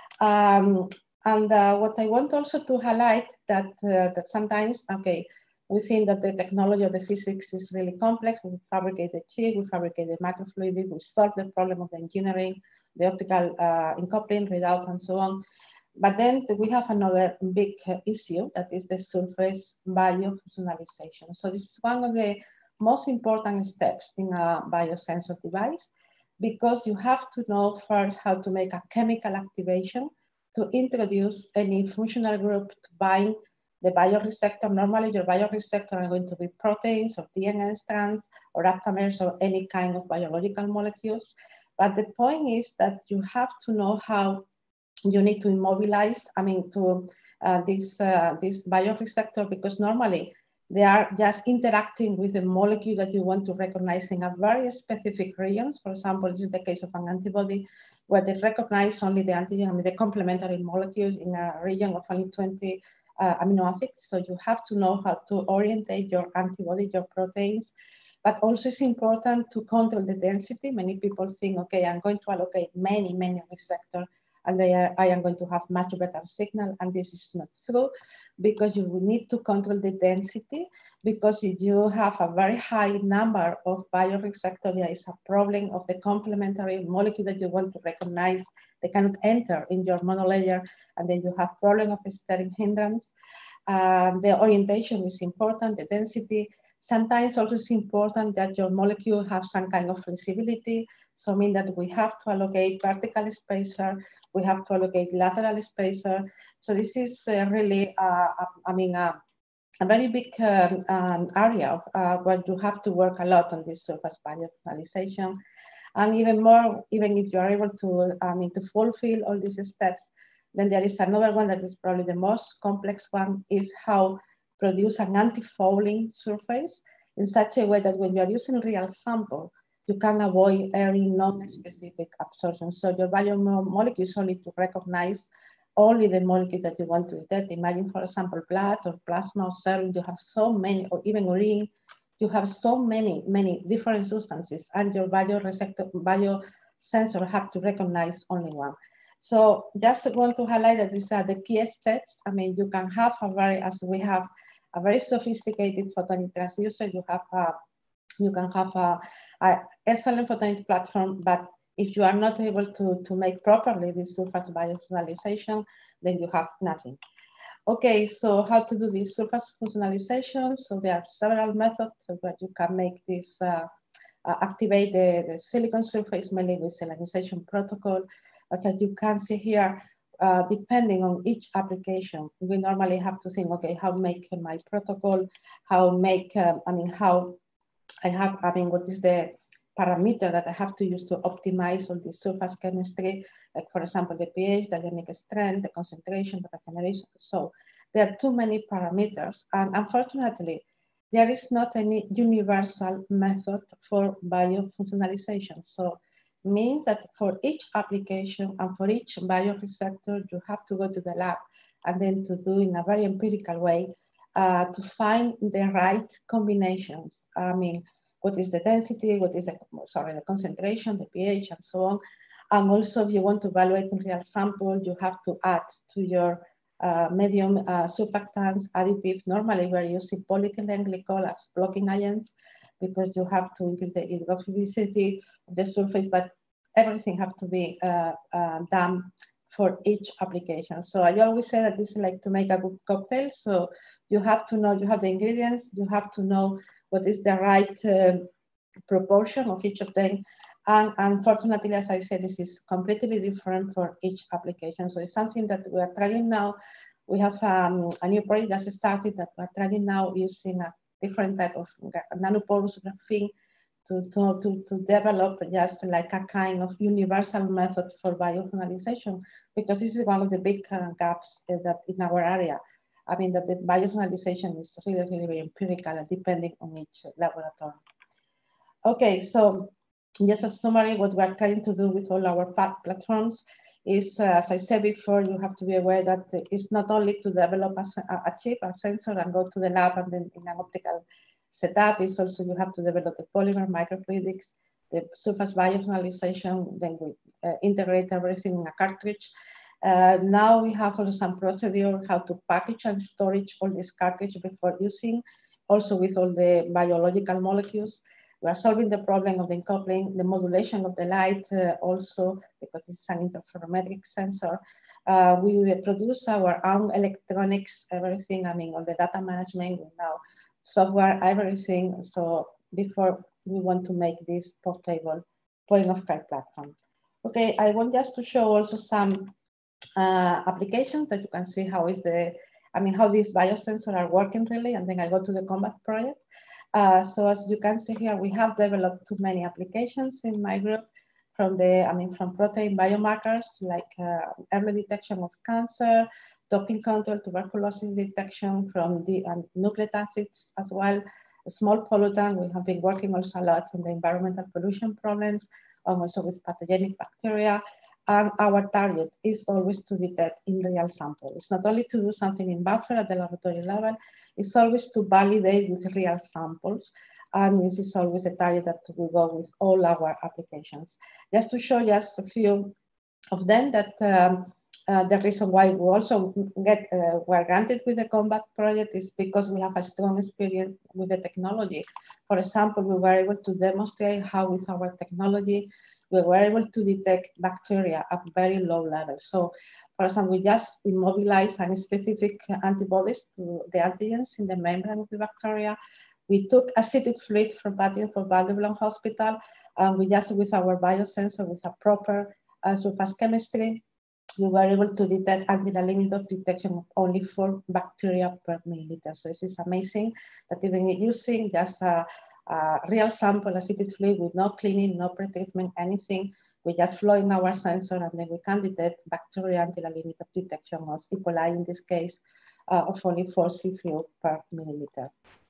Um, and uh, what I want also to highlight that, uh, that sometimes, okay, we think that the technology of the physics is really complex. We fabricate the chip, we fabricate the microfluidic, we solve the problem of the engineering, the optical uh, uncoupling, readout, and so on. But then we have another big uh, issue that is the surface biofunctionalization. So this is one of the most important steps in a biosensor device, because you have to know first how to make a chemical activation to introduce any functional group to bind the bioreceptor. Normally your bioreceptor are going to be proteins or D N A strands or aptamers or any kind of biological molecules. But the point is that you have to know how you need to immobilize, I mean, to uh, this, uh, this bioreceptor, because normally they are just interacting with the molecule that you want to recognize in a very specific regions. For example, this is the case of an antibody where they recognize only the antigen, I mean, the complementary molecules in a region of only twenty uh, amino acids. So you have to know how to orientate your antibody, your proteins. But also it's important to control the density. Many people think, okay, I'm going to allocate many, many receptors and they are, I am going to have much better signal. And this is not true, because you will need to control the density, because if you have a very high number of bioreceptors, there is a problem of the complementary molecule that you want to recognize. They cannot enter in your monolayer, and then you have problem of steric hindrance. Um, the orientation is important, the density. Sometimes also it's important that your molecule have some kind of flexibility. So I mean that we have to allocate vertical spacer, we have to allocate lateral spacer. So this is uh, really, uh, I mean, uh, a very big um, um, area uh, where you have to work a lot on this surface biofunctionalization. And even more, even if you are able to, I mean, to fulfill all these steps, then there is another one that is probably the most complex one, is how produce an anti-fouling surface in such a way that when you are using real sample, you can avoid any non-specific absorption. So your biomolecules only to recognize only the molecule that you want to detect. Imagine, for example, blood or plasma or serum, you have so many, or even urine, you have so many, many different substances, and your bioreceptor, biosensor have to recognize only one. So just want to highlight that these are the key steps. I mean, you can have a very, as we have a very sophisticated photonic transducer, you have a, you can have a, a excellent photonic platform, but if you are not able to, to make properly this surface biofunctionalization, then you have nothing. Okay, so how to do this surface functionalization? So there are several methods where you can make this, uh, uh, activate the, the silicon surface, mainly with selenization protocol. As you can see here, uh, depending on each application, we normally have to think, okay, how make my protocol, how make, um, I mean, how I have, I mean, what is the parameter that I have to use to optimize all the surface chemistry, like for example, the pH, the ionic strength, the concentration, the regeneration. So there are too many parameters, and unfortunately, there is not any universal method for biofunctionalization. So it means that for each application and for each bioreceptor, you have to go to the lab and then to do in a very empirical way uh, to find the right combinations. I mean, what is the density, what is the, sorry, the concentration, the pH, and so on. And also, if you want to evaluate in real sample, you have to add to your uh, medium uh, surfactants, additive. Normally, we're using polyethylene glycol as blocking agents because you have to increase the hydrophobicity of the surface, but everything has to be uh, uh, done for each application. So I always say that this is like to make a good cocktail. So you have to know, you have the ingredients, you have to know what is the right uh, proportion of each of them. And unfortunately, as I said, this is completely different for each application. So it's something that we are trying now. We have um, a new project that started that we're trying now using a different type of nanoporous graphene to, to, to, to develop just like a kind of universal method for biofinalization, because this is one of the big uh, gaps uh, that in our area. I mean, that the biofinalization is really, really very empirical depending on each laboratory. Okay, so just a summary, what we're trying to do with all our platforms is, uh, as I said before, you have to be aware that it's not only to develop a, a chip, a sensor, and go to the lab and then in an optical setup, it's also you have to develop the polymer microfluidics, the surface biofinalization, then we uh, integrate everything in a cartridge. Uh, now we have also some procedure how to package and storage all this cartridge before using, also with all the biological molecules. We are solving the problem of the coupling, the modulation of the light uh, also, because it's an interferometric sensor. Uh, we produce our own electronics, everything, I mean, all the data management, now software, everything. So before we want to make this portable point of care platform. Okay, I want just to show also some uh, applications that you can see how is the, I mean, how these biosensors are working really, and then I go to the combat project. Uh, so as you can see here, we have developed too many applications in my group from the, I mean, from protein biomarkers like uh, early detection of cancer, doping control, tuberculosis detection, from the um, nucleic acids as well, small pollutant. We have been working also a lot on the environmental pollution problems, and also with pathogenic bacteria. And our target is always to detect in real sample. It's not only to do something in buffer at the laboratory level, it's always to validate with real samples. And this is always a target that we go with all our applications. Just to show just a few of them, that um, uh, the reason why we also get uh, were granted with the combat project is because we have a strong experience with the technology. For example, we were able to demonstrate how with our technology, we were able to detect bacteria at very low levels. So, for example, we just immobilized any specific antibodies to the antigens in the membrane of the bacteria. We took acidic fluid from patient for Valdeblanc Hospital, and we just, with our biosensor, with a proper uh, surface chemistry, we were able to detect until a limit of detection of only four bacteria per milliliter. So this is amazing that even using just a, a real sample, acidic fluid with no cleaning, no pretreatment, anything, we just flow in our sensor and then we can detect bacteria until a limit of detection of E. coli in this case uh, of only four C F U per milliliter.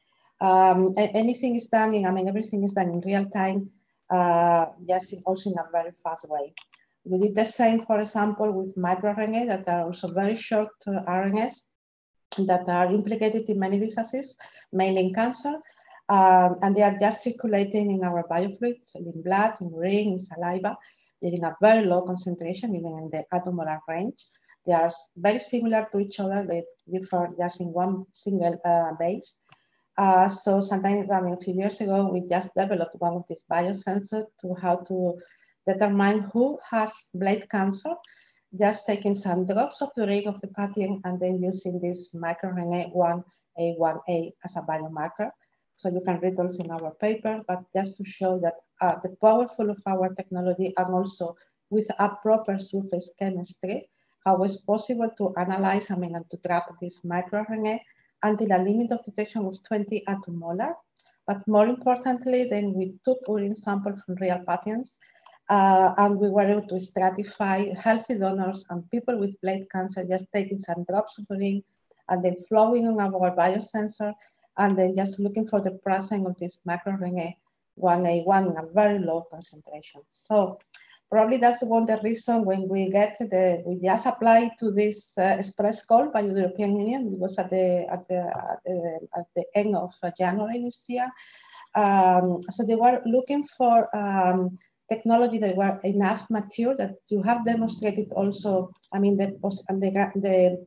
Um, anything is done in, I mean, everything is done in real time, uh, just in, also in a very fast way. We did the same, for example, with microRNA that are also very short uh, R N As that are implicated in many diseases, mainly in cancer. Um, and they are just circulating in our biofluids, in blood, in urine, in saliva. They're in a very low concentration, even in the attomolar range. They are very similar to each other. They differ just in one single uh, base. Uh, so sometimes, I mean, a few years ago, we just developed one of these biosensors to how to determine who has blade cancer, just taking some drops of the urine of the patient and then using this microRNA one A one A as a biomarker. So you can read also in our paper, but just to show that uh, the powerful of our technology and also with a proper surface chemistry, how it's possible to analyze, I mean, and to trap this microRNA until a limit of detection of twenty attomolar. But more importantly, then we took urine sample from real patients uh, and we were able to stratify healthy donors and people with blade cancer, just taking some drops of urine and then flowing on our biosensor and then just looking for the presence of this microRNA one A one in a very low concentration. So probably that's one of the reason when we get the, we just applied to this uh, express call by the European Union. It was at the, at the, at the, at the end of January this year. Um, so they were looking for um, technology that were enough mature that you have demonstrated also, I mean, the, the, the,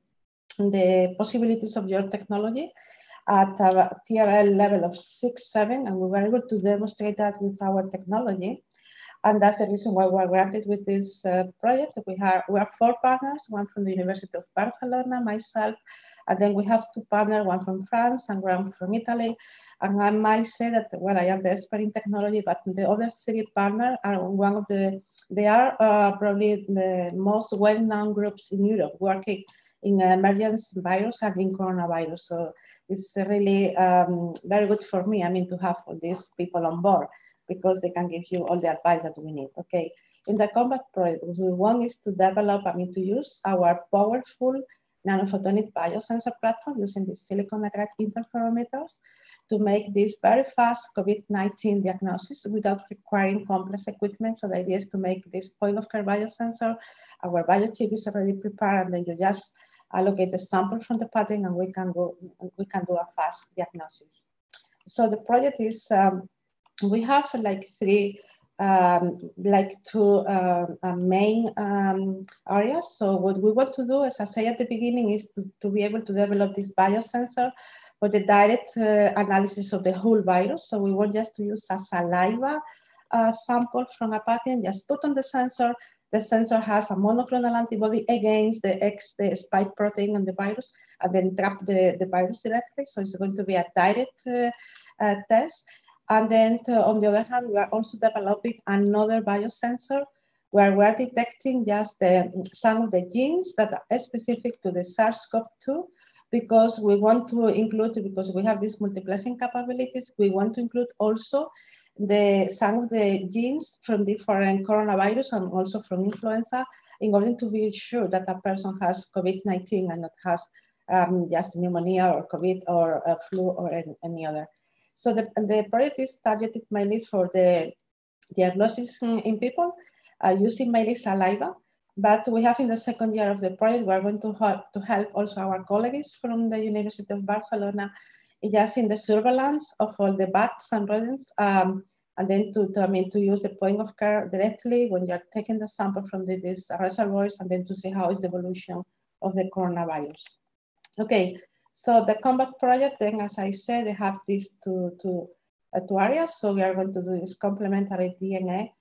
the possibilities of your technology at a T R L level of six, seven, and we were able to demonstrate that with our technology. And that's the reason why we're granted with this uh, project. We have, we have four partners, one from the University of Barcelona, myself, and then we have two partners, one from France and one from Italy. And I might say that, well, I am the expert in technology, but the other three partners are one of the, they are uh, probably the most well-known groups in Europe working in emergency virus and in coronavirus. So it's really um, very good for me, I mean, to have all these people on board, because they can give you all the advice that we need. Okay, in the Combat project, what we want is to develop, I mean, to use our powerful nanophotonic biosensor platform using the silicon nitride interferometers to make this very fast COVID nineteen diagnosis without requiring complex equipment. So the idea is to make this point of care biosensor. Our biochip is already prepared, and then you just allocate the sample from the pattern, and we can go, we can do a fast diagnosis. So the project is, um, we have like three, um, like two uh, uh, main um, areas. So what we want to do, as I say at the beginning, is to, to be able to develop this biosensor for the direct uh, analysis of the whole virus. So we want just to use a saliva uh, sample from a patient, just put on the sensor. The sensor has a monoclonal antibody against the X, the spike protein on the virus, and then trap the, the virus directly. So it's going to be a direct uh, uh, test. And then to, on the other hand, we are also developing another biosensor where we're detecting just the, some of the genes that are specific to the SARS CoV two, because we want to include, because we have these multiplexing capabilities, we want to include also the, some of the genes from different coronavirus and also from influenza, in order to be sure that a person has COVID nineteen and not has um, just pneumonia or COVID or uh, flu or any, any other. So the, the project is targeted mainly for the diagnosis in people uh, using mainly saliva. But we have in the second year of the project, we're going to help, to help also our colleagues from the University of Barcelona, just in the surveillance of all the bats and rodents, um, and then to, to, I mean, to use the point of care directly when you're taking the sample from the, these reservoirs, and then to see how is the evolution of the coronavirus. Okay, so the Combat project, then as I said, they have these two, two, uh, two areas. So we are going to do this complementary D N A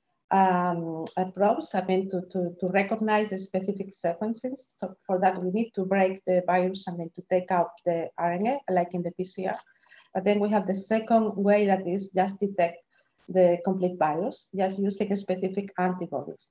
um, probes, I mean, to, to, to recognize the specific sequences. So for that, we need to break the virus and then to take out the R N A, like in the P C R. But then we have the second way, that is just detect the complete virus, just using specific antibodies.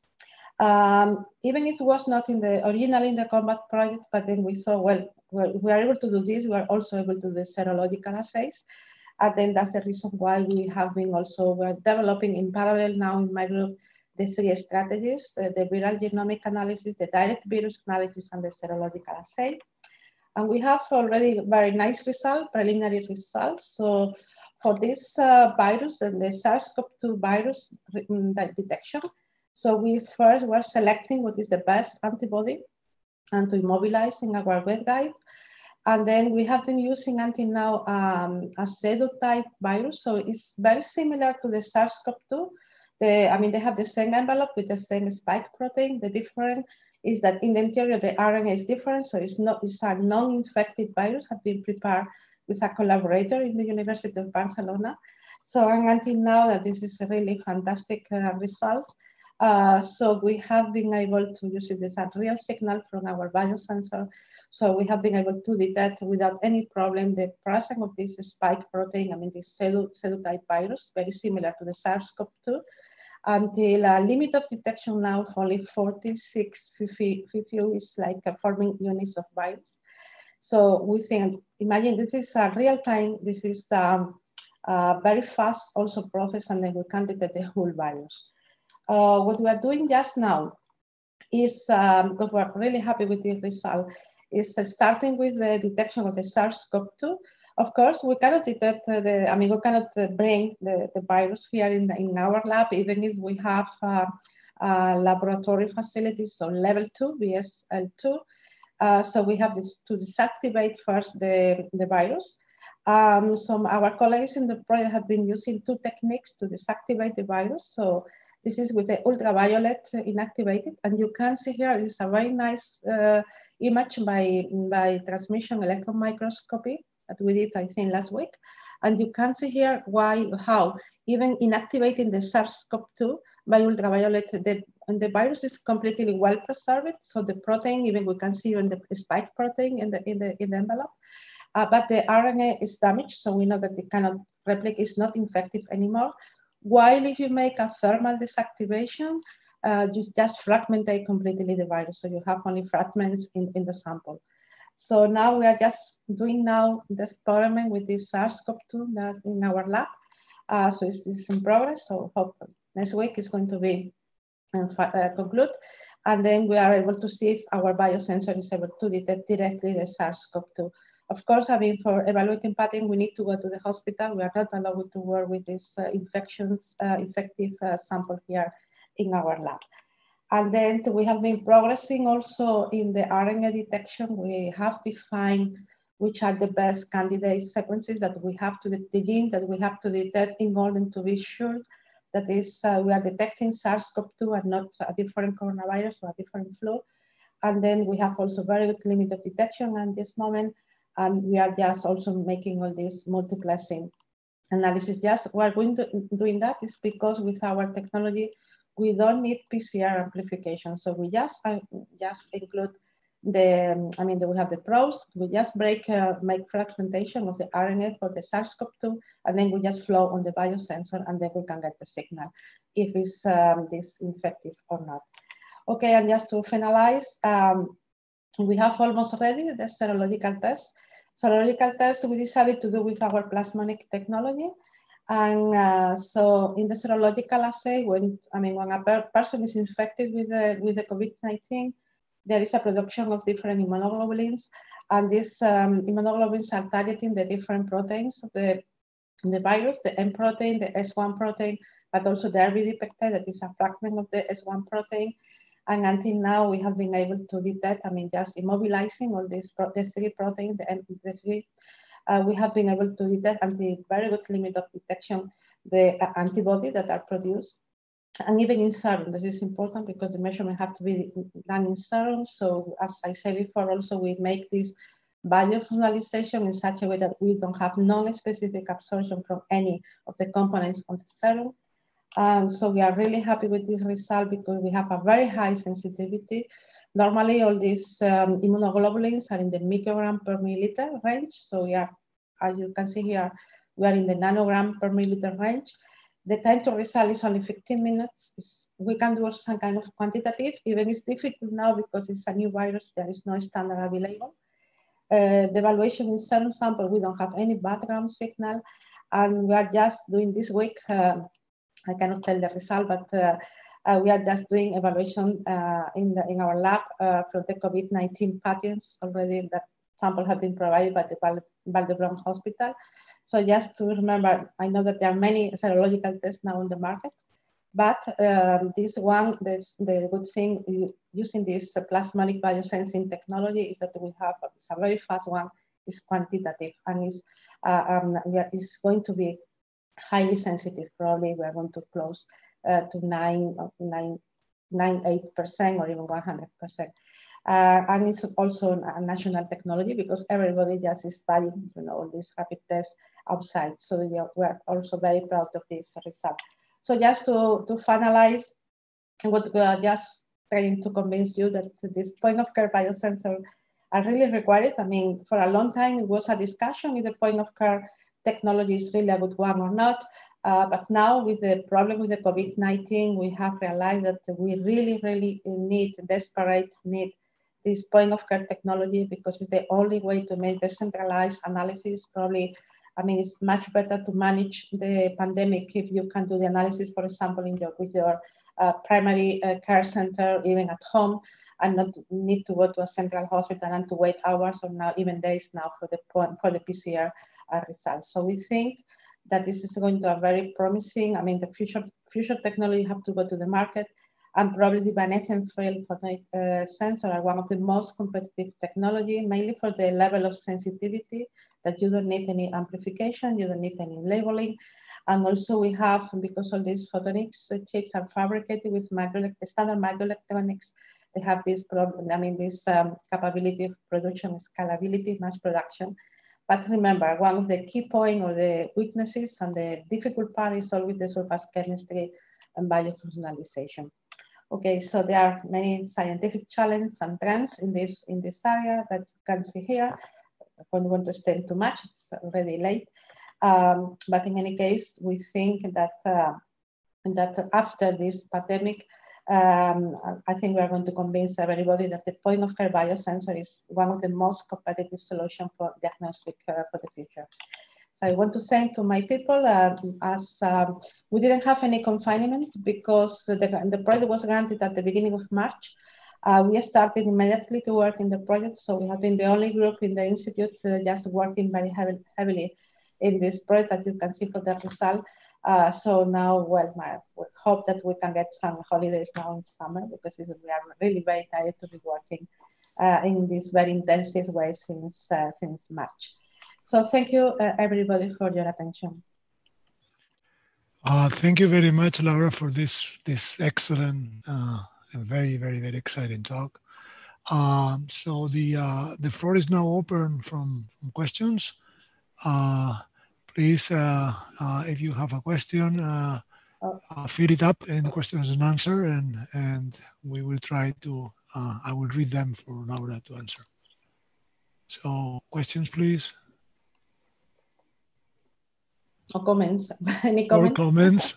Um, even if it was not in the originally in the Combat project, but then we thought, well, well, we are able to do this, we are also able to do the serological assays. And then that's the reason why we have been also we're developing in parallel now in my group the three strategies, uh, the viral genomic analysis, the direct virus analysis, and the serological assay. And we have already very nice results, preliminary results. So for this uh, virus and the SARS CoV two virus detection, so we first were selecting what is the best antibody and to immobilize in our waveguide. And then we have been using until now um, a pseudo type virus. So it's very similar to the SARS CoV two. The, I mean, they have the same envelope with the same spike protein. The difference is that in the interior, the R N A is different. So it's, not, it's a non-infected virus, has been prepared with a collaborator in the University of Barcelona. So and until now, that this is a really fantastic uh, results. Uh, so we have been able to use it as a real signal from our biosensor. So we have been able to detect without any problem the presence of this spike protein, I mean this pseudo-type virus, very similar to the SARS CoV two, until a limit of detection now of only forty-six, fifty, fifty is like forming units of virus. So we think, imagine this is a real time, this is um, a very fast also process, and then we can detect the whole virus. Uh, what we are doing just now is, um, because we're really happy with the result, is uh, starting with the detection of the SARS CoV two. Of course, we cannot detect uh, the, I mean, we cannot uh, bring the, the virus here in, the, in our lab, even if we have uh, uh, laboratory facilities, so level two, B S L two. Uh, so we have this to deactivate first the, the virus. Um, some our colleagues in the project have been using two techniques to deactivate the virus. So this is with the ultraviolet inactivated, and you can see here this is a very nice uh, image by, by transmission electron microscopy that we did, I think, last week. And you can see here why, how, even inactivating the SARS-CoV two by ultraviolet, the, and the virus is completely well preserved. So the protein, even we can see even the spike protein in the, in the, in the envelope. Uh, but the R N A is damaged, so we know that it cannot replicate, it's not infective anymore. While if you make a thermal deactivation, uh, you just fragmentate completely the virus, so you have only fragments in, in the sample. So now we are just doing now the experiment with this SARS-CoV two that's in our lab. Uh, so it's, it's in progress, so hope next week is going to be uh, conclude. And then we are able to see if our biosensor is able to detect directly the SARS-CoV two. Of course, I mean, for evaluating pattern, we need to go to the hospital. We are not allowed to work with this uh, infections, uh, infective uh, sample here in our lab. And then we have been progressing also in the R N A detection. We have defined which are the best candidate sequences that we have to, the gene that we have to detect in order to be sure that is, uh, we are detecting SARS-CoV two and not a different coronavirus or a different flu. And then we have also very good limit of detection at this moment. And we are just also making all this multiplexing analysis. Just we're going to doing that is because with our technology, we don't need P C R amplification. So we just uh, just include the, I mean, we have the probes. We just break, uh, make fragmentation of the R N A for the SARS-CoV two, and then we just flow on the biosensor, and then we can get the signal if it's um, this infective or not. Okay, and just to finalize, um, we have almost ready the serological test. Serological test we decided to do with our plasmonic technology. And uh, so in the serological assay, when I mean when a per person is infected with the with the COVID nineteen, there is a production of different immunoglobulins, and these um, immunoglobulins are targeting the different proteins of the the virus, the M protein, the S one protein, but also the R B D peptide that is a fragment of the S one protein. And until now, we have been able to detect, I mean, just immobilizing all these, pro the three proteins, the, M the three, uh, we have been able to detect at the very good limit of detection, the uh, antibody that are produced. And even in serum, this is important because the measurement have to be done in serum. So as I said before, also we make this bioformalization in such a way that we don't have non-specific absorption from any of the components on the serum. Um, so we are really happy with this result because we have a very high sensitivity. Normally, all these um, immunoglobulins are in the microgram per milliliter range. So we are, as you can see here, we are in the nanogram per milliliter range. The time to result is only fifteen minutes. It's, we can do also some kind of quantitative, even it's difficult now because it's a new virus, there is no standard available. Uh, the evaluation in serum sample, we don't have any background signal. And we are just doing this week, uh, I cannot tell the result, but uh, uh, we are just doing evaluation uh, in, the, in our lab uh, for the COVID nineteen patents already. That sample have been provided by the Val Valdebron Hospital. So just to remember, I know that there are many serological tests now on the market, but um, this one, this, the good thing using this uh, plasmonic biosensing technology is that we have it's a very fast one, it's quantitative, and is uh, um, we are, it's going to be highly sensitive. Probably we are going to close uh, to nine, nine, nine, eight percent or even one hundred percent. Uh, and it's also a national technology because everybody just is studying, you know, all these rapid tests outside. So we are, we are also very proud of this result. So just to, to finalize, what we are just trying to convince you that this point of care biosensor are really required. I mean, for a long time, it was a discussion if the point of care technology is really a good one or not. Uh, but now with the problem with the COVID nineteen, we have realized that we really, really need, desperate need this point of care technology because it's the only way to make decentralized analysis. Probably, I mean, it's much better to manage the pandemic if you can do the analysis, for example, in your, with your uh, primary uh, care center, even at home, and not need to go to a central hospital and to wait hours or now even days now for the, for the P C R uh, results. So we think that this is going to be very promising. I mean, the future, future technology have to go to the market, and probably the Van Effen-field photonic uh, sensor are one of the most competitive technology, mainly for the level of sensitivity that you don't need any amplification, you don't need any labeling. And also we have, because all these photonics chips are fabricated with micro, standard microelectronics, they have this problem, I mean, this um, capability of production, scalability, mass production. But remember, one of the key points or the weaknesses and the difficult part is always the surface chemistry and biofunctionalization. Okay, so there are many scientific challenges and trends in this in this area that you can see here. I don't want to extend too much, it's already late. Um, but in any case, we think that, uh, that after this pandemic, um, I think we are going to convince everybody that the point of care biosensor is one of the most competitive solutions for diagnostic uh, for the future. So I want to thank to my people uh, as um, we didn't have any confinement because the, the project was granted at the beginning of March. Uh, we started immediately to work in the project. So we have been the only group in the Institute uh, just working very heavy, heavily in this project that you can see for the result. Uh, so now, well, my, we hope that we can get some holidays now in summer because we are really very tired to be working uh, in this very intensive way since, uh, since March. So thank you, uh, everybody, for your attention. Uh, thank you very much, Laura, for this this excellent uh, and very, very, very exciting talk. Um, so the uh, the floor is now open from, from questions. Uh, please, uh, uh, if you have a question, uh, uh, fill it up in questions and answer, and and we will try to. Uh, I will read them for Laura to answer. So questions, please. Or comments. Any comments? Or comments.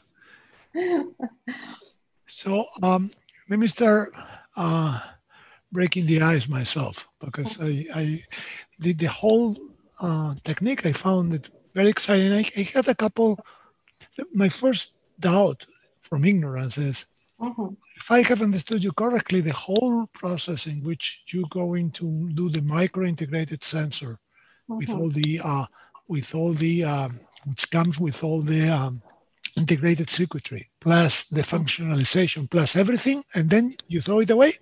So um, let me start uh, breaking the ice myself, because I, I did the whole uh, technique. I found it very exciting. I, I had a couple, my first doubt from ignorance is, mm-hmm. if I have understood you correctly, the whole process in which you're going to do the micro-integrated sensor mm-hmm. with all the, uh, with all the, um, which comes with all the um, integrated circuitry, plus the functionalization, plus everything, and then you throw it away?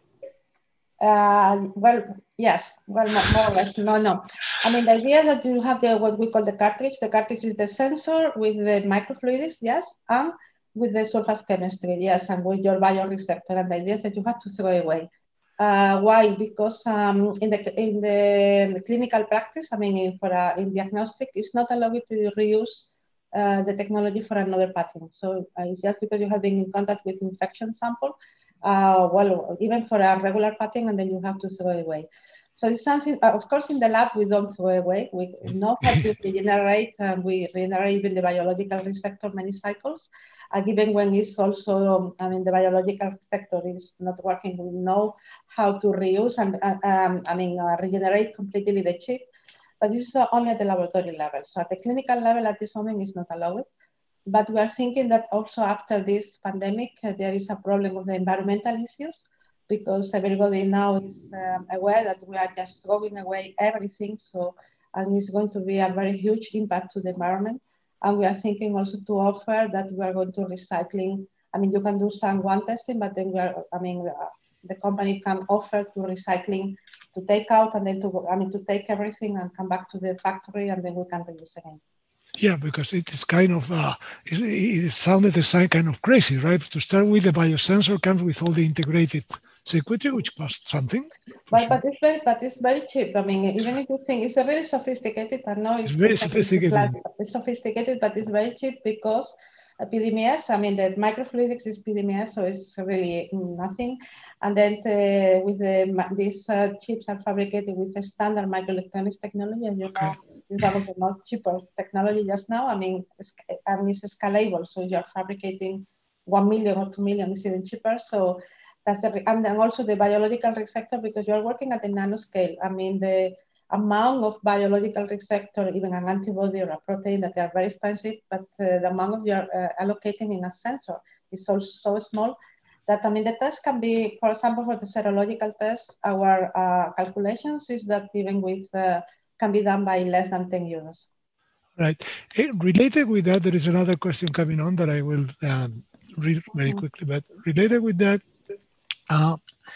Uh, well, yes, well, more or less, no, no. I mean, the idea that you have the what we call the cartridge. The cartridge is the sensor with the microfluidics, yes, and with the surface chemistry, yes, and with your bioreceptor. And the idea is that you have to throw away. Uh, why? Because um, in the in the clinical practice, I mean, in, for a, in diagnostic, it's not allowed to reuse uh, the technology for another patient. So uh, it's just because you have been in contact with infection sample. Uh, well, even for a regular patient, and then you have to throw it away. So it's something, uh, of course, in the lab, we don't throw away. We know how to regenerate, and we regenerate even the biological receptor many cycles. Uh, even when it's also, I mean, the biological receptor is not working, we know how to reuse and, uh, um, I mean, uh, regenerate completely the chip. But this is only at the laboratory level. So at the clinical level, at this moment, it's not allowed. But we are thinking that also after this pandemic, uh, there is a problem of the environmental issues, because everybody now is uh, aware that we are just throwing away everything. So, and it's going to be a very huge impact to the environment. And we are thinking also to offer that we are going to recycling. I mean, you can do some one testing, but then we are, I mean, uh, the company can offer to recycling, to take out and then to, I mean, to take everything and come back to the factory, and then we can reuse again. Yeah, because it is kind of, uh, it, it sounded the same kind of crazy, right? To start with, the biosensor comes with all the integrated circuitry, which costs something. Well, sure. but it's very, but it's very cheap. I mean, even if you think it's a really sophisticated, I know it's, it's very sophisticated. Class, it's sophisticated, but it's very cheap because P D M S, I mean, the microfluidics is P D M S, so it's really nothing. And then the, with the, these uh, chips are fabricated with a standard microelectronics technology, and you okay. know, it's one of the most cheapest technology just now. I mean, it's, I mean, it's scalable, so you're fabricating one million or two million is even cheaper. So that's the, and then also the biological receptor, because you're working at the nanoscale. I mean, the amount of biological receptor, even an antibody or a protein, that they are very expensive, but uh, the amount of you're uh, allocating in a sensor is also so small that, I mean, the test can be, for example, for the serological test, our uh, calculations is that even with, uh, can be done by less than ten euros. Right. Hey, related with that, there is another question coming on that I will um, read very quickly, but related with that, uh,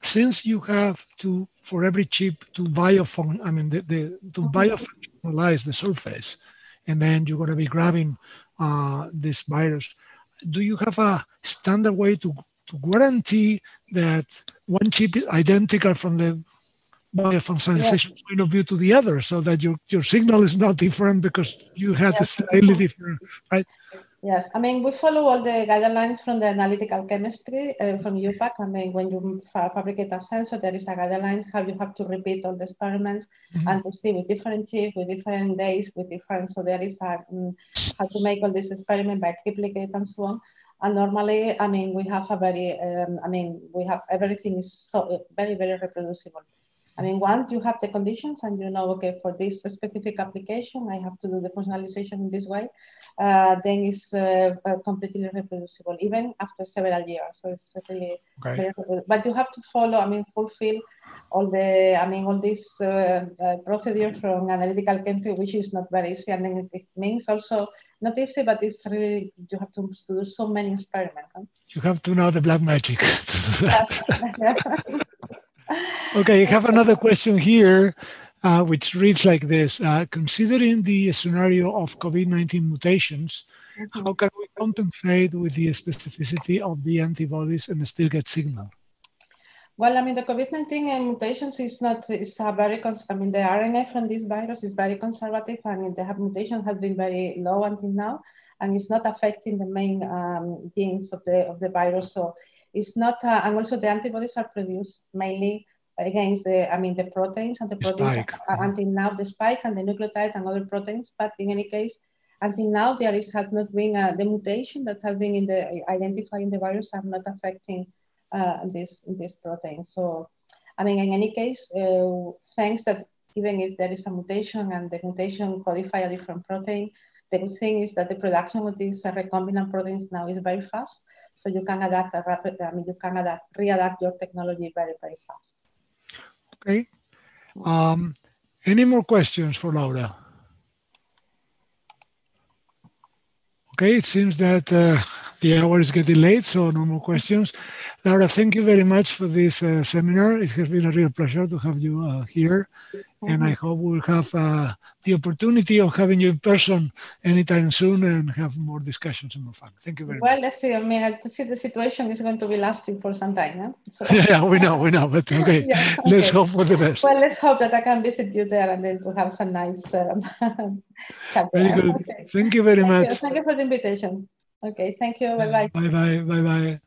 since you have to, for every chip, to biofun, I mean, the, the, to mm-hmm. biofunctionalize the surface, and then you're going to be grabbing uh, this virus, do you have a standard way to, to guarantee that one chip is identical from the biofunctionalization yes. point of view to the other, so that your, your signal is not different because you had yes. a slightly different, right? Yes, I mean, we follow all the guidelines from the analytical chemistry uh, from U PAC. I mean, when you fabricate a sensor, there is a guideline how you have to repeat all the experiments mm-hmm. and to see with different chips, with different days, with different, so there is a, um, how to make all this experiment by triplicate and so on. And normally, I mean, we have a very, um, I mean, we have, everything is so very, very reproducible. I mean, once you have the conditions and you know, okay, for this specific application, I have to do the personalization in this way, uh, then it's uh, uh, completely reproducible, even after several years. So it's really, okay. very, but you have to follow, I mean, fulfill all the, I mean, all these uh, uh, procedures from analytical chemistry, which is not very easy. And then it means also not easy, but it's really, you have to do so many experiments. Huh? You have to know the black magic. Yes. Yes. Okay, I have another question here, uh, which reads like this. Uh, considering the scenario of COVID nineteen mutations, mm-hmm. how can we compensate with the specificity of the antibodies and still get signal? Well, I mean, the COVID nineteen mutations is not, it's a very, I mean, the R N A from this virus is very conservative. I mean, the mutation has been very low until now, and it's not affecting the main um, genes of the, of the virus. So it's not, uh, and also the antibodies are produced mainly against the, I mean, the proteins and the proteins uh, until now, the spike and the nucleotide and other proteins. But in any case, until now, there is has not been uh, the mutation that has been in the identifying the virus are not affecting uh, this this protein. So, I mean, in any case, uh, thanks that even if there is a mutation and the mutation codify a different protein, the good thing is that the production of these uh, recombinant proteins now is very fast. So you can adapt a rapid, I mean, you can adapt, readapt your technology very, very fast. Okay. Um, any more questions for Laura? Okay, it seems that uh, the hour is getting late, so no more questions. Laura, thank you very much for this uh, seminar. It has been a real pleasure to have you uh, here. Mm-hmm. And I hope we'll have uh, the opportunity of having you in person anytime soon and have more discussions and more fun. Thank you very well, much. Well, let's see. I mean, I see the situation is going to be lasting for some time. Huh? So. Yeah, we know, we know. But okay, yeah, okay, let's hope for the best. Well, let's hope that I can visit you there and then to have some nice um, chat. Very good. Okay. Thank you very thank much. You. Thank you for the invitation. Okay, thank you. Bye-bye. Bye-bye. Bye-bye.